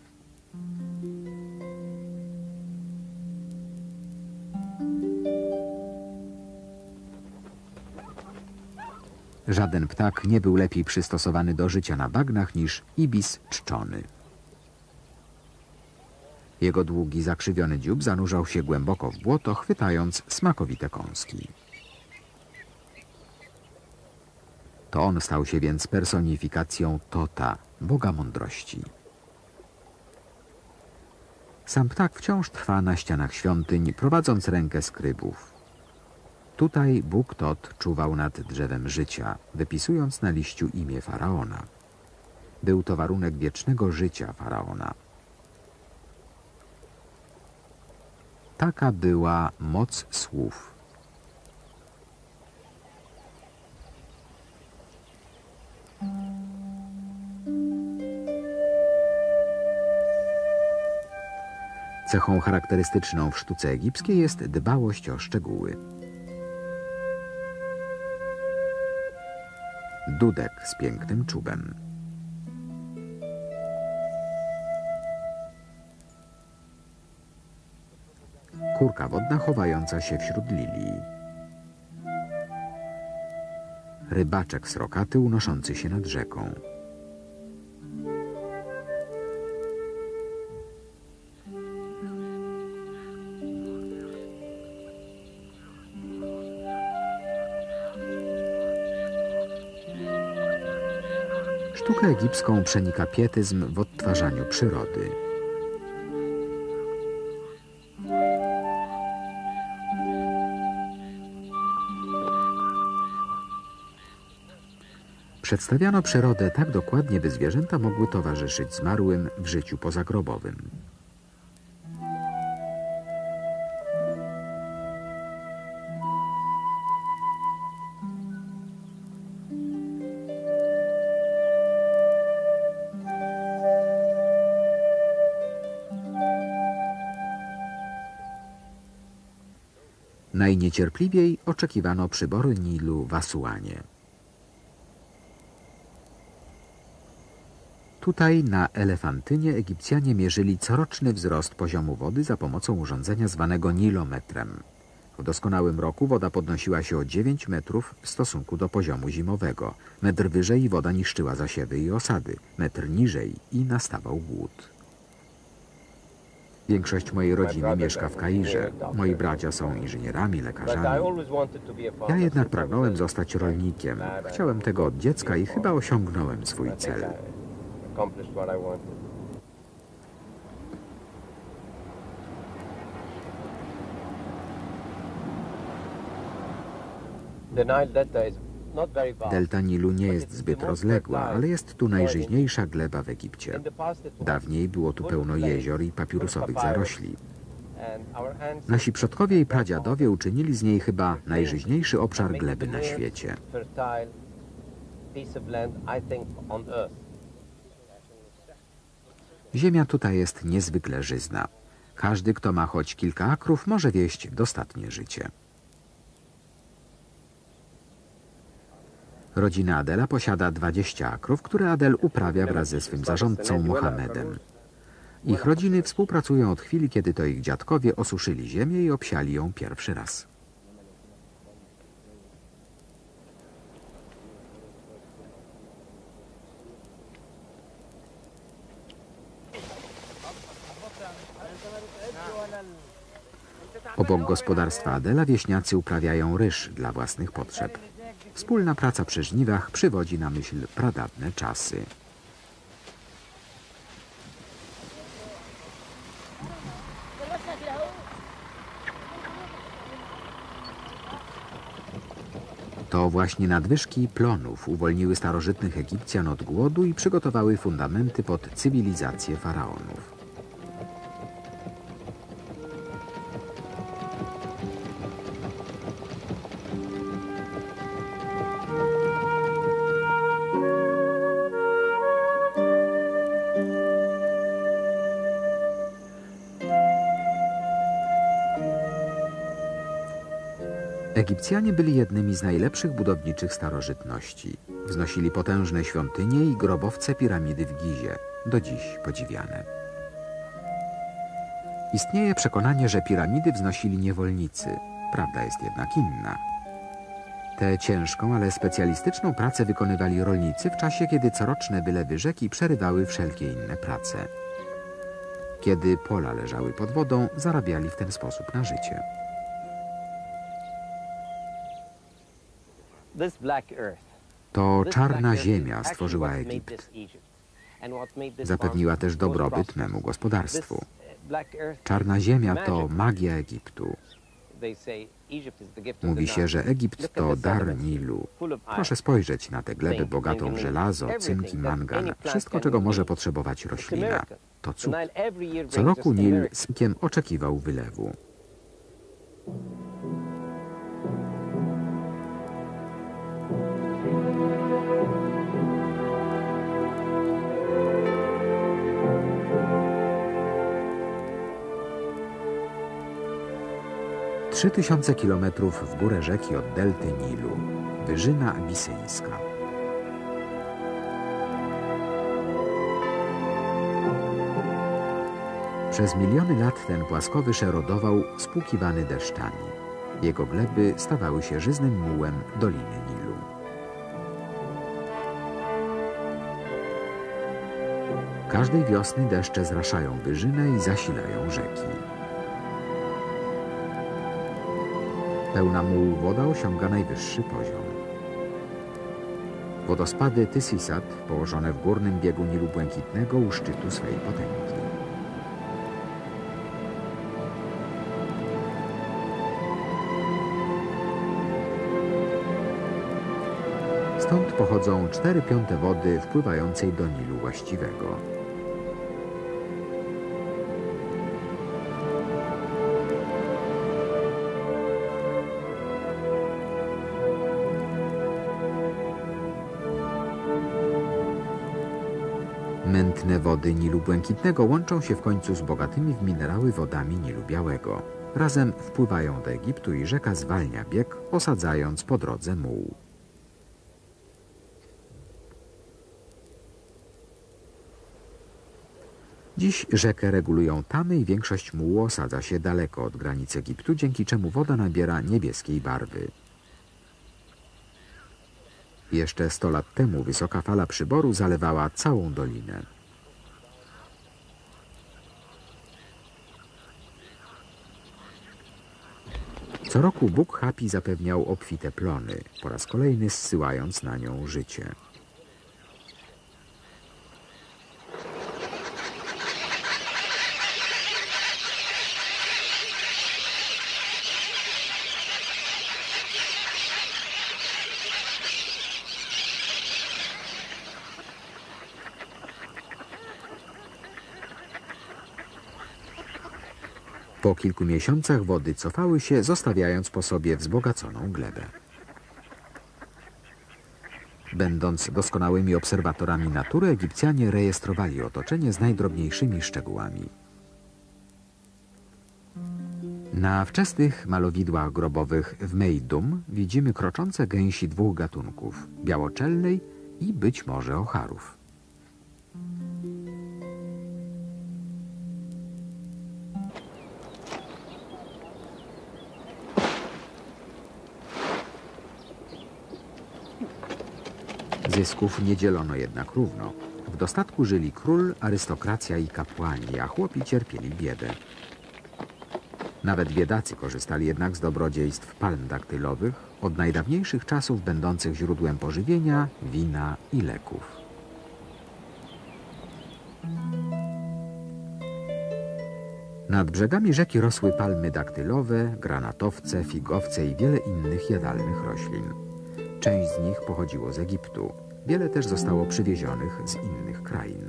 Żaden ptak nie był lepiej przystosowany do życia na bagnach niż ibis czczony. Jego długi, zakrzywiony dziób zanurzał się głęboko w błoto, chwytając smakowite kąski. To on stał się więc personifikacją Tota, boga mądrości. Sam ptak wciąż trwa na ścianach świątyń, prowadząc rękę skrybów. Tutaj Bóg Tot czuwał nad drzewem życia, wypisując na liściu imię faraona. Był to warunek wiecznego życia faraona. Taka była moc słów. Cechą charakterystyczną w sztuce egipskiej jest dbałość o szczegóły. Dudek z pięknym czubem. Kurka wodna chowająca się wśród lilii. Rybaczek srokaty unoszący się nad rzeką. Sztukę egipską przenika pietyzm w odtwarzaniu przyrody. Przedstawiano przyrodę tak dokładnie, by zwierzęta mogły towarzyszyć zmarłym w życiu pozagrobowym. Najniecierpliwiej oczekiwano przyboru Nilu w Asuanie. Tutaj na Elefantynie Egipcjanie mierzyli coroczny wzrost poziomu wody za pomocą urządzenia zwanego nilometrem. W doskonałym roku woda podnosiła się o dziewięć metrów w stosunku do poziomu zimowego. Metr wyżej woda niszczyła zasiewy i osady, metr niżej i nastawał głód. Większość mojej rodziny mieszka w Kairze. Moi bracia są inżynierami, lekarzami. Ja jednak pragnąłem zostać rolnikiem. Chciałem tego od dziecka i chyba osiągnąłem swój cel. Delta Nilu nie jest zbyt rozległa, ale jest tu najżyźniejsza gleba w Egipcie. Dawniej było tu pełno jezior i papirusowych zarośli. Nasi przodkowie i pradziadowie uczynili z niej chyba najżyźniejszy obszar gleby na świecie. Ziemia tutaj jest niezwykle żyzna. Każdy, kto ma choć kilka akrów, może wieść dostatnie życie. Rodzina Adela posiada dwadzieścia akrów, które Adel uprawia wraz ze swym zarządcą Mohamedem. Ich rodziny współpracują od chwili, kiedy to ich dziadkowie osuszyli ziemię i obsiali ją pierwszy raz. Obok gospodarstwa Adela wieśniacy uprawiają ryż dla własnych potrzeb. Wspólna praca przy żniwach przywodzi na myśl pradawne czasy. To właśnie nadwyżki plonów uwolniły starożytnych Egipcjan od głodu i przygotowały fundamenty pod cywilizację faraonów. Egipcjanie byli jednymi z najlepszych budowniczych starożytności. Wznosili potężne świątynie i grobowce piramidy w Gizie, do dziś podziwiane. Istnieje przekonanie, że piramidy wznosili niewolnicy. Prawda jest jednak inna. Tę ciężką, ale specjalistyczną pracę wykonywali rolnicy w czasie, kiedy coroczne wylewy rzeki przerywały wszelkie inne prace. Kiedy pola leżały pod wodą, zarabiali w ten sposób na życie. To czarna ziemia stworzyła Egipt. Zapewniła też dobrobyt memu gospodarstwu. Czarna ziemia to magia Egiptu. Mówi się, że Egipt to dar Nilu. Proszę spojrzeć na tę glebę bogatą w żelazo, cynk i mangan. Wszystko, czego może potrzebować roślina. To cud. Co roku Nil z cynkiem oczekiwał wylewu. Trzy tysiące kilometrów w górę rzeki od delty Nilu. Wyżyna Abisyńska. Przez miliony lat ten płaskowyż erodował, spłukiwany deszczami. Jego gleby stawały się żyznym mułem Doliny Nilu. Każdej wiosny deszcze zraszają wyżynę i zasilają rzeki. Pełna mułu woda osiąga najwyższy poziom. Wodospady Tysisat, położone w górnym biegu Nilu Błękitnego u szczytu swej potęgi. Stąd pochodzą cztery piąte wody wpływającej do Nilu właściwego. Mętne wody Nilu Błękitnego łączą się w końcu z bogatymi w minerały wodami Nilu Białego. Razem wpływają do Egiptu i rzeka zwalnia bieg, osadzając po drodze muł. Dziś rzekę regulują tamy i większość mułu osadza się daleko od granic Egiptu, dzięki czemu woda nabiera niebieskiej barwy. Jeszcze sto lat temu wysoka fala przyboru zalewała całą dolinę. Co roku Bóg Hapi zapewniał obfite plony, po raz kolejny zsyłając na nią życie. Po kilku miesiącach wody cofały się, zostawiając po sobie wzbogaconą glebę. Będąc doskonałymi obserwatorami natury, Egipcjanie rejestrowali otoczenie z najdrobniejszymi szczegółami. Na wczesnych malowidłach grobowych w Meidum widzimy kroczące gęsi dwóch gatunków – białoczelnej i być może ocharów. Zysków nie dzielono jednak równo. W dostatku żyli król, arystokracja i kapłani, a chłopi cierpieli biedę. Nawet biedacy korzystali jednak z dobrodziejstw palm daktylowych, od najdawniejszych czasów będących źródłem pożywienia, wina i leków. Nad brzegami rzeki rosły palmy daktylowe, granatowce, figowce i wiele innych jadalnych roślin. Część z nich pochodziło z Egiptu. Wiele też zostało przywiezionych z innych krain.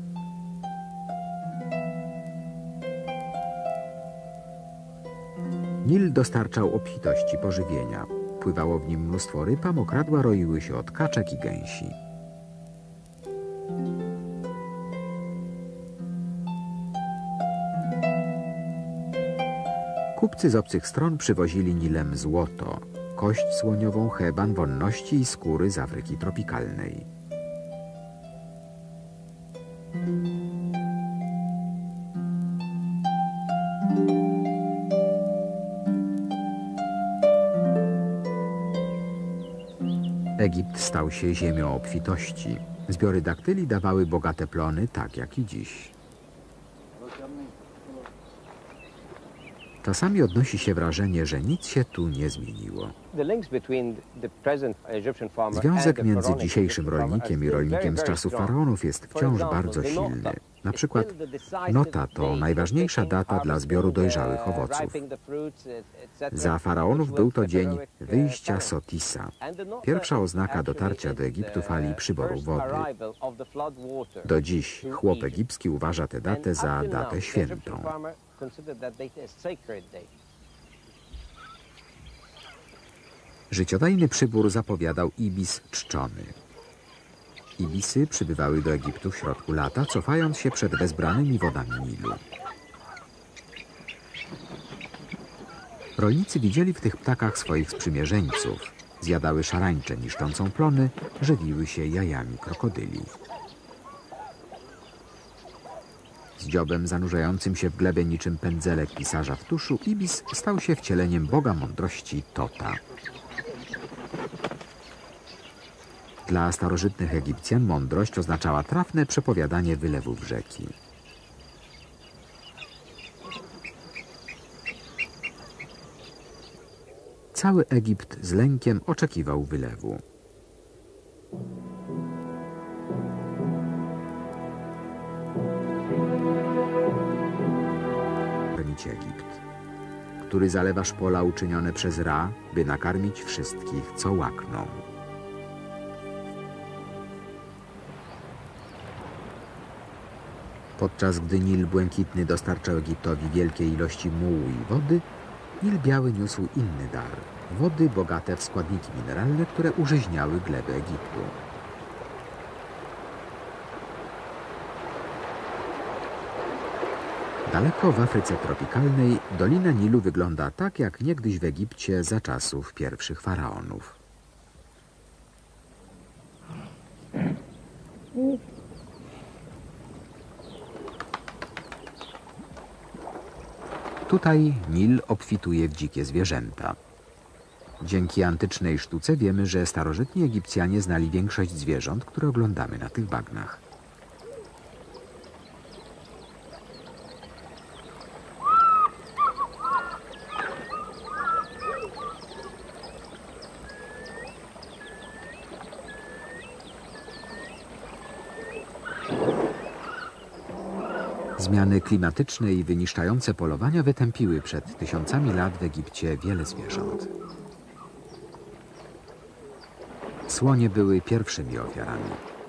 Nil dostarczał obfitości pożywienia. Pływało w nim mnóstwo ryb, a mokradła roiły się od kaczek i gęsi. Kupcy z obcych stron przywozili Nilem złoto. kość słoniową, heban, wonności i skóry z Afryki tropikalnej. Egipt stał się ziemią obfitości. Zbiory daktyli dawały bogate plony, tak jak i dziś. Czasami odnosi się wrażenie, że nic się tu nie zmieniło. Związek między dzisiejszym rolnikiem i rolnikiem z czasów faraonów jest wciąż bardzo silny. Na przykład nota to najważniejsza data dla zbioru dojrzałych owoców. Za faraonów był to dzień wyjścia Sotisa, pierwsza oznaka dotarcia do Egiptu fali przyboru wody. Do dziś chłop egipski uważa tę datę za datę świętą. Życiodajny przybór zapowiadał ibis czczony. Ibisy przybywały do Egiptu w środku lata, cofając się przed bezbranymi wodami Nilu. Rolnicy widzieli w tych ptakach swoich sprzymierzeńców. Zjadały szarańcze niszczącą plony, żywiły się jajami krokodyli. Z dziobem zanurzającym się w glebę niczym pędzelek pisarza w tuszu, ibis stał się wcieleniem boga mądrości Tota. Dla starożytnych Egipcjan mądrość oznaczała trafne przepowiadanie wylewów rzeki. Cały Egipt z lękiem oczekiwał wylewu. Egipt, który zalewasz pola uczynione przez Ra, by nakarmić wszystkich, co łakną. Podczas gdy Nil Błękitny dostarczał Egiptowi wielkie ilości mułu i wody, Nil Biały niósł inny dar – wody bogate w składniki mineralne, które użyźniały glebę Egiptu. Daleko w Afryce tropikalnej Dolina Nilu wygląda tak, jak niegdyś w Egipcie za czasów pierwszych faraonów. Tutaj Nil obfituje w dzikie zwierzęta. Dzięki antycznej sztuce wiemy, że starożytni Egipcjanie znali większość zwierząt, które oglądamy na tych bagnach. Zmiany klimatyczne i wyniszczające polowania wytępiły przed tysiącami lat w Egipcie wiele zwierząt. Słonie były pierwszymi ofiarami.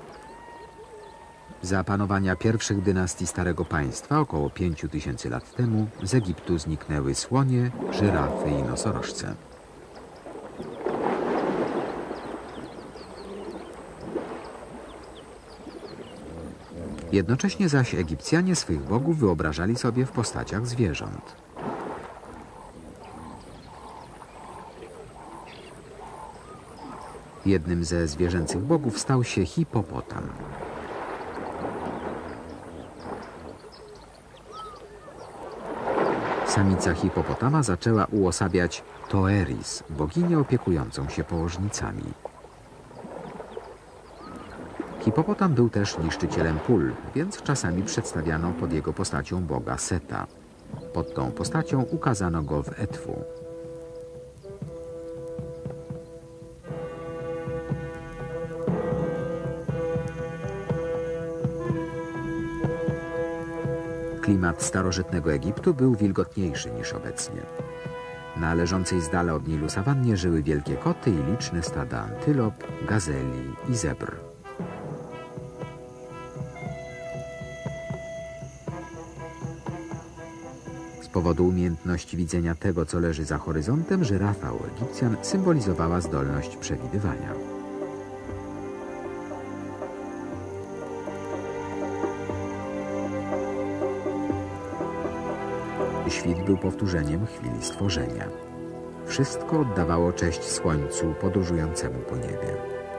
Za panowania pierwszych dynastii Starego Państwa około pięciu tysięcy lat temu z Egiptu zniknęły słonie, żyrafy i nosorożce. Jednocześnie zaś Egipcjanie swych bogów wyobrażali sobie w postaciach zwierząt. Jednym ze zwierzęcych bogów stał się hipopotam. Samica hipopotama zaczęła uosabiać Toeris, boginię opiekującą się położnicami. Hipopotam był też niszczycielem pól, więc czasami przedstawiano pod jego postacią boga Seta. Pod tą postacią ukazano go w Edfu. Klimat starożytnego Egiptu był wilgotniejszy niż obecnie. Na leżącej z dala od Nilu sawannie żyły wielkie koty i liczne stada antylop, gazeli i zebr. Z powodu umiejętności widzenia tego, co leży za horyzontem, żyrafa u Egipcjan symbolizowała zdolność przewidywania. Świt był powtórzeniem chwili stworzenia. wszystko oddawało cześć słońcu podróżującemu po niebie.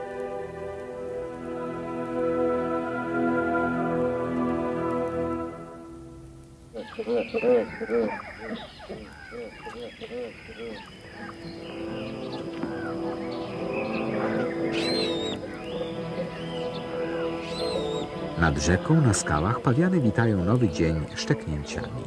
Nad rzeką na skałach pawiany witają nowy dzień szczeknięciami.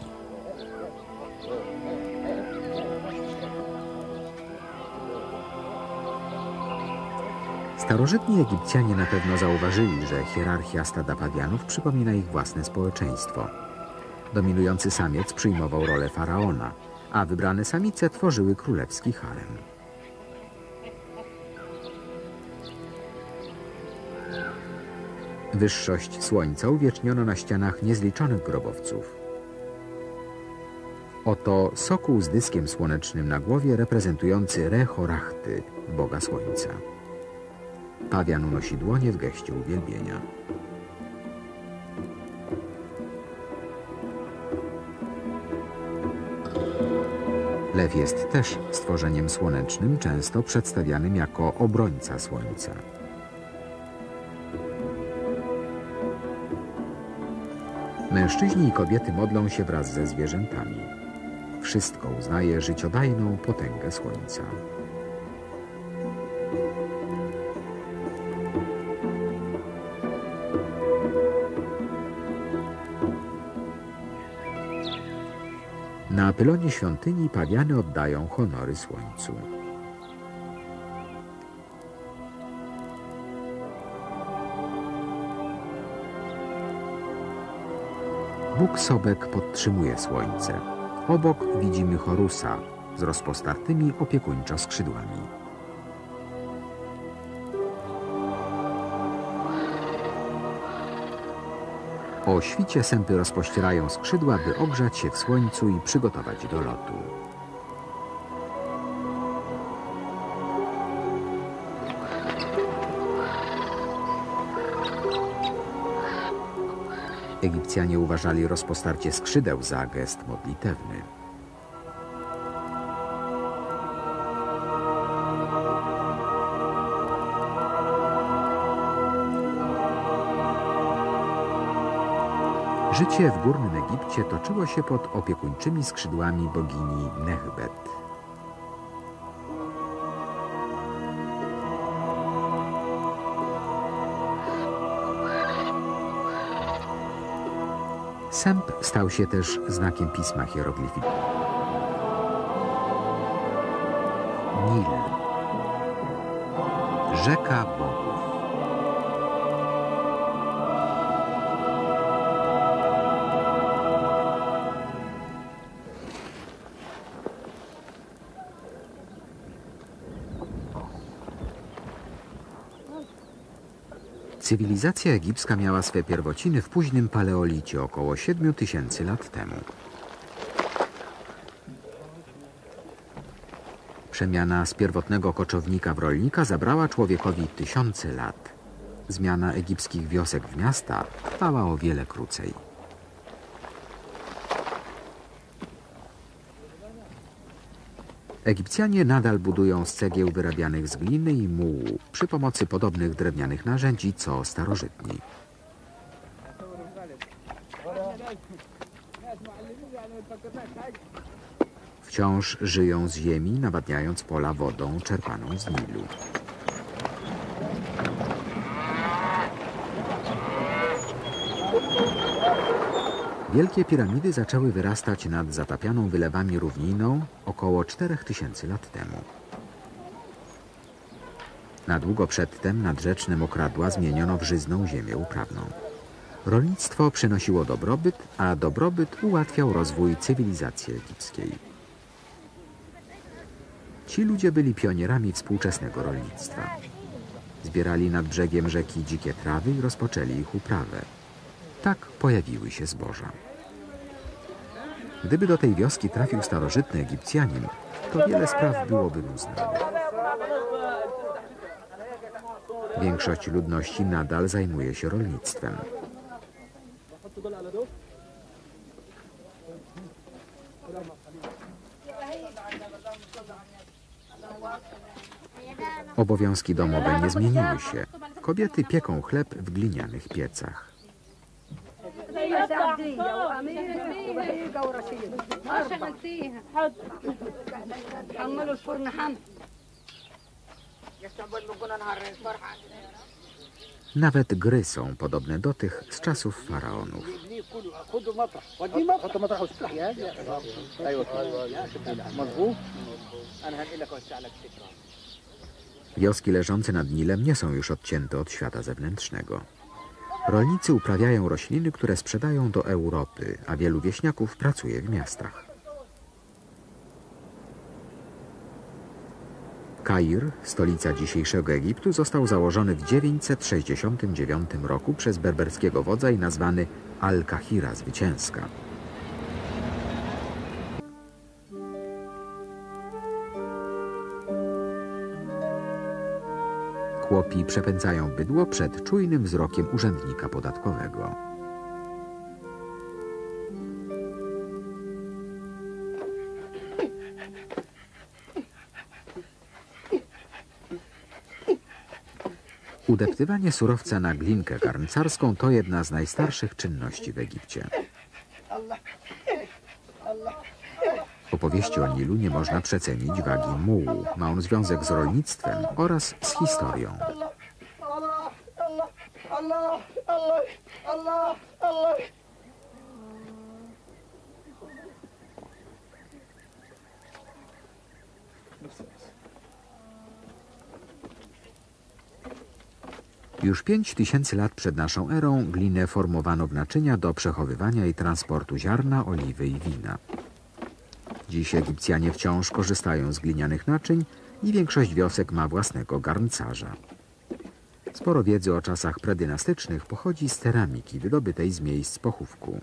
Starożytni Egipcjanie na pewno zauważyli, że hierarchia stada pawianów przypomina ich własne społeczeństwo. Dominujący samiec przyjmował rolę faraona, a wybrane samice tworzyły królewski harem. Wyższość słońca uwieczniono na ścianach niezliczonych grobowców. Oto sokół z dyskiem słonecznym na głowie reprezentujący Re-Horachty, boga słońca. Pawian unosi dłonie w geście uwielbienia. Lew jest też stworzeniem słonecznym, często przedstawianym jako obrońca słońca. Mężczyźni i kobiety modlą się wraz ze zwierzętami. Wszystko uznaje życiodajną potęgę słońca. Na pylonie świątyni pawiany oddają honory słońcu. Bóg Sobek podtrzymuje słońce. Obok widzimy Horusa z rozpostartymi opiekuńczo skrzydłami. O świcie sępy rozpościerają skrzydła, by ogrzać się w słońcu i przygotować do lotu. Egipcjanie uważali rozpostarcie skrzydeł za gest modlitewny. Życie w górnym Egipcie toczyło się pod opiekuńczymi skrzydłami bogini Nehbet. Sęp stał się też znakiem pisma hieroglifiki. Nil. Rzeka bogów. Cywilizacja egipska miała swe pierwociny w późnym paleolicie, około siedmiu tysięcy lat temu. Przemiana z pierwotnego koczownika w rolnika zabrała człowiekowi tysiące lat. Zmiana egipskich wiosek w miasta trwała o wiele krócej. Egipcjanie nadal budują z cegieł wyrabianych z gliny i mułu przy pomocy podobnych drewnianych narzędzi co starożytni. Wciąż żyją z ziemi, nawadniając pola wodą czerpaną z Nilu. Wielkie piramidy zaczęły wyrastać nad zatapianą wylewami równiną około czterech tysięcy lat temu. Na długo przedtem nadrzeczne mokradła zmieniono w żyzną ziemię uprawną. Rolnictwo przynosiło dobrobyt, a dobrobyt ułatwiał rozwój cywilizacji egipskiej. Ci ludzie byli pionierami współczesnego rolnictwa. Zbierali nad brzegiem rzeki dzikie trawy i rozpoczęli ich uprawę. Tak pojawiły się zboża. Gdyby do tej wioski trafił starożytny Egipcjanin, to wiele spraw byłoby mu znanych. Większość ludności nadal zajmuje się rolnictwem. Obowiązki domowe nie zmieniły się. Kobiety pieką chleb w glinianych piecach. Nawet gry są podobne do tych z czasów faraonów. Wioski leżące nad Nilem nie są już odcięte od świata zewnętrznego. Rolnicy uprawiają rośliny, które sprzedają do Europy, a wielu wieśniaków pracuje w miastach. Kair, stolica dzisiejszego Egiptu, został założony w dziewięćset sześćdziesiątym dziewiątym roku przez berberskiego wodza i nazwany Al-Kahira zwycięska. Chłopi przepędzają bydło przed czujnym wzrokiem urzędnika podatkowego. Udeptywanie surowca na glinkę garncarską to jedna z najstarszych czynności w Egipcie. W opowieści o Nilu nie można przecenić wagi mułu. Ma on związek z rolnictwem oraz z historią. Już pięć tysięcy lat przed naszą erą glinę formowano w naczynia do przechowywania i transportu ziarna, oliwy i wina. Dziś Egipcjanie wciąż korzystają z glinianych naczyń i większość wiosek ma własnego garncarza. Sporo wiedzy o czasach predynastycznych pochodzi z ceramiki wydobytej z miejsc pochówku.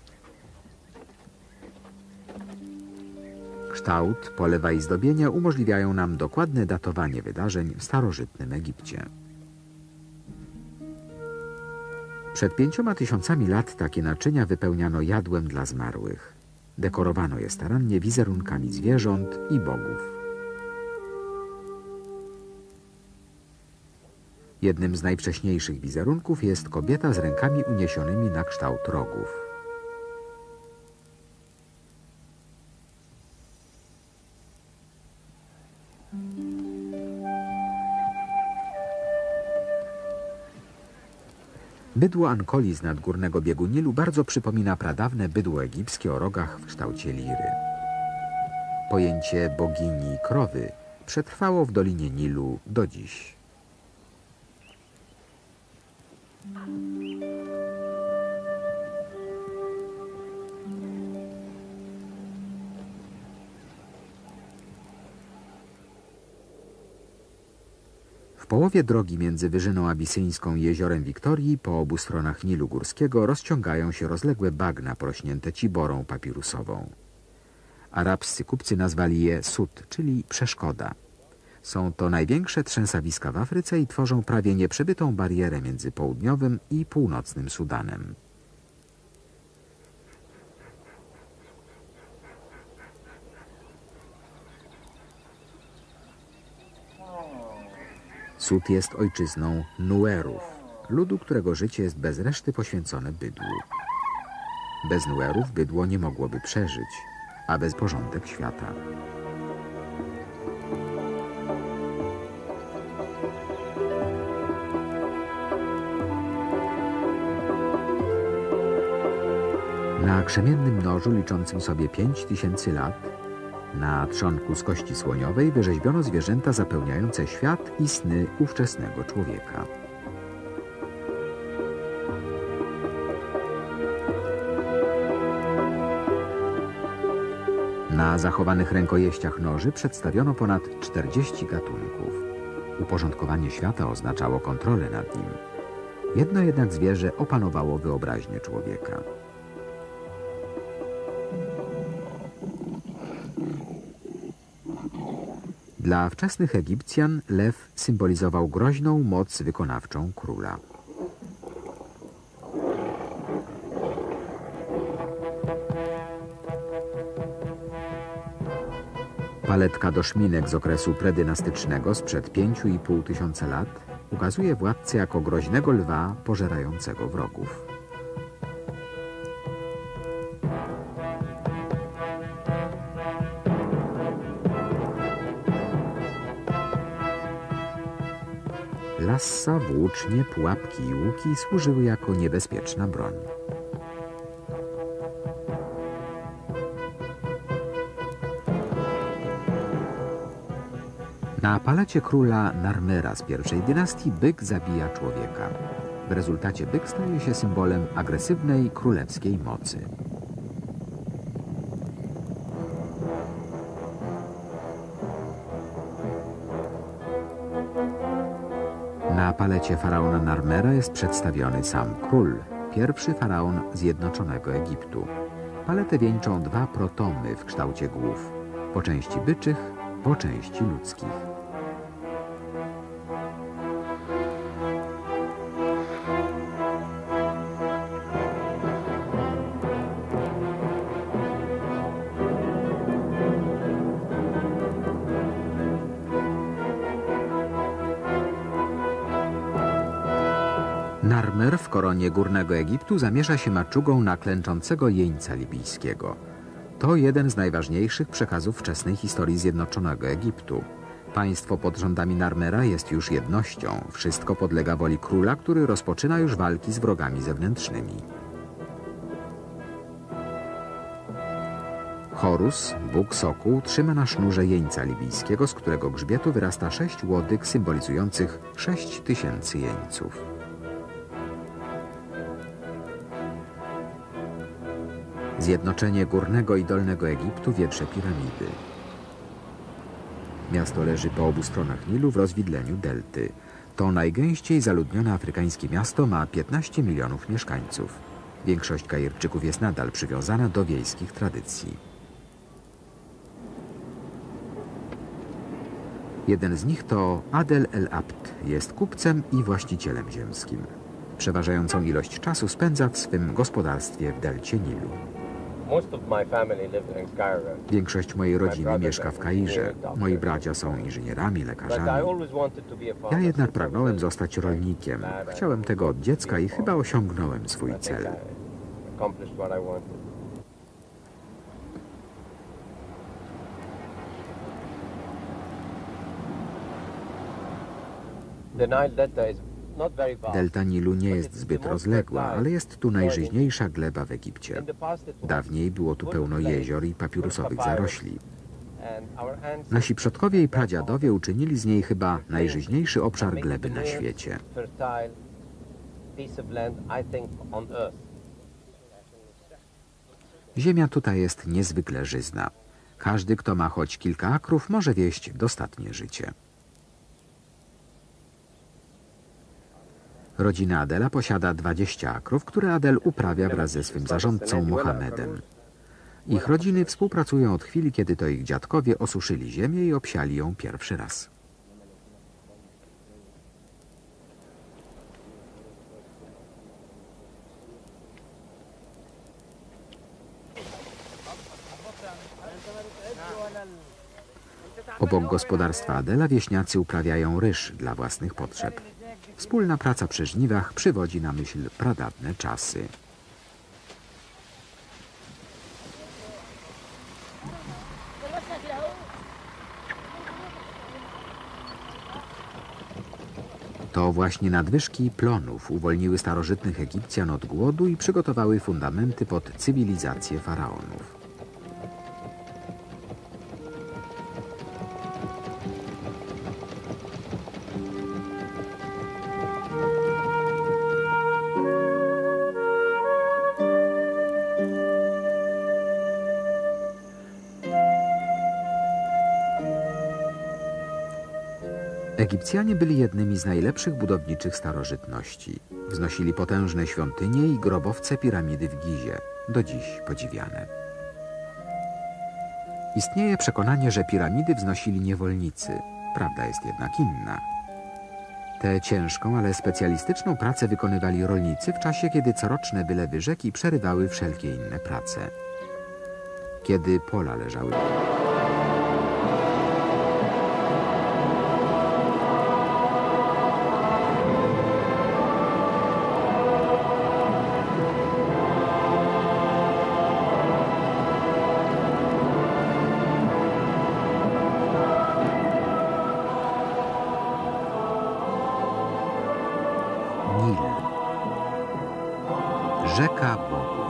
Kształt, polewa i zdobienia umożliwiają nam dokładne datowanie wydarzeń w starożytnym Egipcie. Przed pięcioma tysiącami lat takie naczynia wypełniano jadłem dla zmarłych. Dekorowano je starannie wizerunkami zwierząt i bogów. Jednym z najwcześniejszych wizerunków jest kobieta z rękami uniesionymi na kształt rogów. Bydło Ankoli z nadgórnego biegu Nilu bardzo przypomina pradawne bydło egipskie o rogach w kształcie liry. Pojęcie bogini krowy przetrwało w Dolinie Nilu do dziś. W połowie drogi między Wyżyną Abisyńską i Jeziorem Wiktorii po obu stronach Nilu Górskiego rozciągają się rozległe bagna porośnięte ciborą papirusową. Arabscy kupcy nazwali je sud, czyli przeszkoda. Są to największe trzęsawiska w Afryce i tworzą prawie nieprzebytą barierę między południowym i północnym Sudanem. Sud jest ojczyzną Nuerów, ludu, którego życie jest bez reszty poświęcone bydłu. Bez Nuerów bydło nie mogłoby przeżyć, a bez porządek świata. Na krzemiennym nożu liczącym sobie pięć tysięcy lat na trzonku z kości słoniowej wyrzeźbiono zwierzęta zapełniające świat i sny ówczesnego człowieka. Na zachowanych rękojeściach noży przedstawiono ponad czterdzieści gatunków. Uporządkowanie świata oznaczało kontrolę nad nim. Jedno jednak zwierzę opanowało wyobraźnię człowieka. Dla wczesnych Egipcjan lew symbolizował groźną moc wykonawczą króla. Paletka do szminek z okresu predynastycznego sprzed pięciu i pół tysiąca lat ukazuje władcę jako groźnego lwa pożerającego wrogów. Lassa, włócznie, pułapki i łuki służyły jako niebezpieczna broń. Na palecie króla Narmera z pierwszej dynastii byk zabija człowieka. W rezultacie byk staje się symbolem agresywnej królewskiej mocy. Na palecie faraona Narmera jest przedstawiony sam król, pierwszy faraon zjednoczonego Egiptu. Paletę wieńczą dwa protomy w kształcie głów, po części byczych, po części ludzkich. Narmer w koronie Górnego Egiptu zamierza się maczugą na klęczącego jeńca libijskiego. To jeden z najważniejszych przekazów wczesnej historii zjednoczonego Egiptu. Państwo pod rządami Narmera jest już jednością. Wszystko podlega woli króla, który rozpoczyna już walki z wrogami zewnętrznymi. Horus, Bóg Sokół, trzyma na sznurze jeńca libijskiego, z którego grzbietu wyrasta sześć łodyg symbolizujących sześć tysięcy jeńców. Zjednoczenie Górnego i Dolnego Egiptu wietrze piramidy. Miasto leży po obu stronach Nilu w rozwidleniu delty. To najgęściej zaludnione afrykańskie miasto ma piętnaście milionów mieszkańców. Większość Kairczyków jest nadal przywiązana do wiejskich tradycji. Jeden z nich to Adel El Abd. Jest kupcem i właścicielem ziemskim. Przeważającą ilość czasu spędza w swym gospodarstwie w delcie Nilu. Większość mojej rodziny mieszka w Kairze. Moi bracia są inżynierami, lekarzami. Ja jednak pragnąłem zostać rolnikiem. Chciałem tego od dziecka i chyba osiągnąłem swój cel. Delta Nilu nie jest zbyt rozległa, ale jest tu najżyźniejsza gleba w Egipcie. Dawniej było tu pełno jezior i papirusowych zarośli. Nasi przodkowie i pradziadowie uczynili z niej chyba najżyźniejszy obszar gleby na świecie. Ziemia tutaj jest niezwykle żyzna. Każdy, kto ma choć kilka akrów, może wieść dostatnie życie. Rodzina Adela posiada dwadzieścia akrów, które Adel uprawia wraz ze swym zarządcą Mohamedem. Ich rodziny współpracują od chwili, kiedy to ich dziadkowie osuszyli ziemię i obsiali ją pierwszy raz. Obok gospodarstwa Adela wieśniacy uprawiają ryż dla własnych potrzeb. Wspólna praca przy żniwach przywodzi na myśl pradawne czasy. To właśnie nadwyżki plonów uwolniły starożytnych Egipcjan od głodu i przygotowały fundamenty pod cywilizację faraonów. Egipcjanie byli jednymi z najlepszych budowniczych starożytności. Wznosili potężne świątynie i grobowce piramidy w Gizie, do dziś podziwiane. Istnieje przekonanie, że piramidy wznosili niewolnicy. Prawda jest jednak inna. Tę ciężką, ale specjalistyczną pracę wykonywali rolnicy w czasie, kiedy coroczne wylewy rzeki przerywały wszelkie inne prace. Kiedy pola leżały Nil. Rzeka bogów.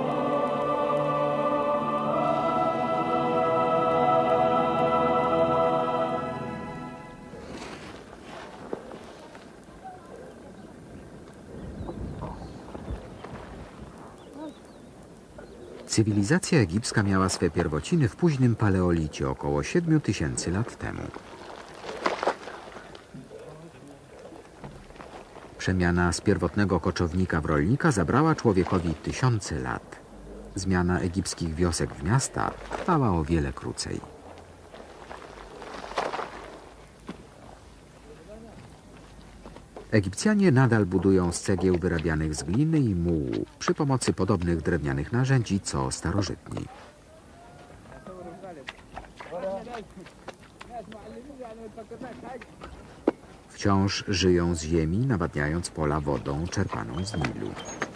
Cywilizacja egipska miała swe pierwociny w późnym paleolicie, około siedmiu tysięcy lat temu. Przemiana z pierwotnego koczownika w rolnika zabrała człowiekowi tysiące lat. Zmiana egipskich wiosek w miasta trwała o wiele krócej. Egipcjanie nadal budują z cegieł wyrabianych z gliny i mułu przy pomocy podobnych drewnianych narzędzi co starożytni. Wciąż żyją z ziemi, nawadniając pola wodą czerpaną z Nilu.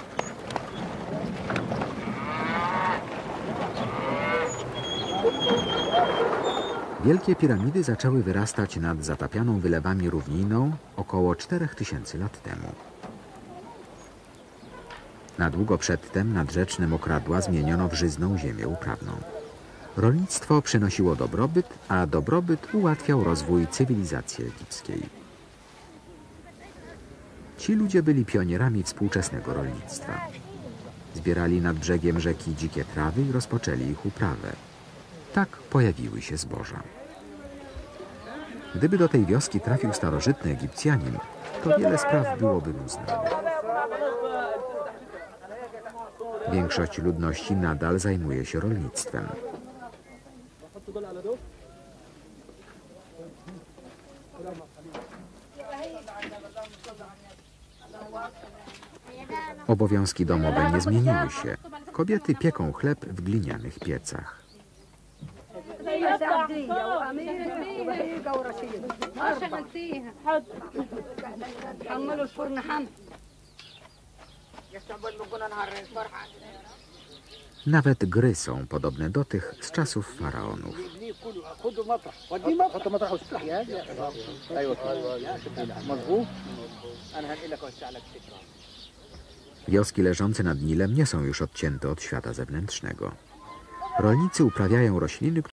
Wielkie piramidy zaczęły wyrastać nad zatapianą wylewami równiną około czterech tysięcy lat temu. Na długo przedtem nadrzeczne mokradła zmieniono w żyzną ziemię uprawną. Rolnictwo przynosiło dobrobyt, a dobrobyt ułatwiał rozwój cywilizacji egipskiej. Ci ludzie byli pionierami współczesnego rolnictwa. Zbierali nad brzegiem rzeki dzikie trawy i rozpoczęli ich uprawę. Tak pojawiły się zboża. Gdyby do tej wioski trafił starożytny Egipcjanin, to wiele spraw byłoby mu znanych. Większość ludności nadal zajmuje się rolnictwem. Obowiązki domowe nie zmieniły się. Kobiety pieką chleb w glinianych piecach. Nawet gry są podobne do tych z czasów faraonów. Wioski leżące nad Nilem nie są już odcięte od świata zewnętrznego. Rolnicy uprawiają rośliny,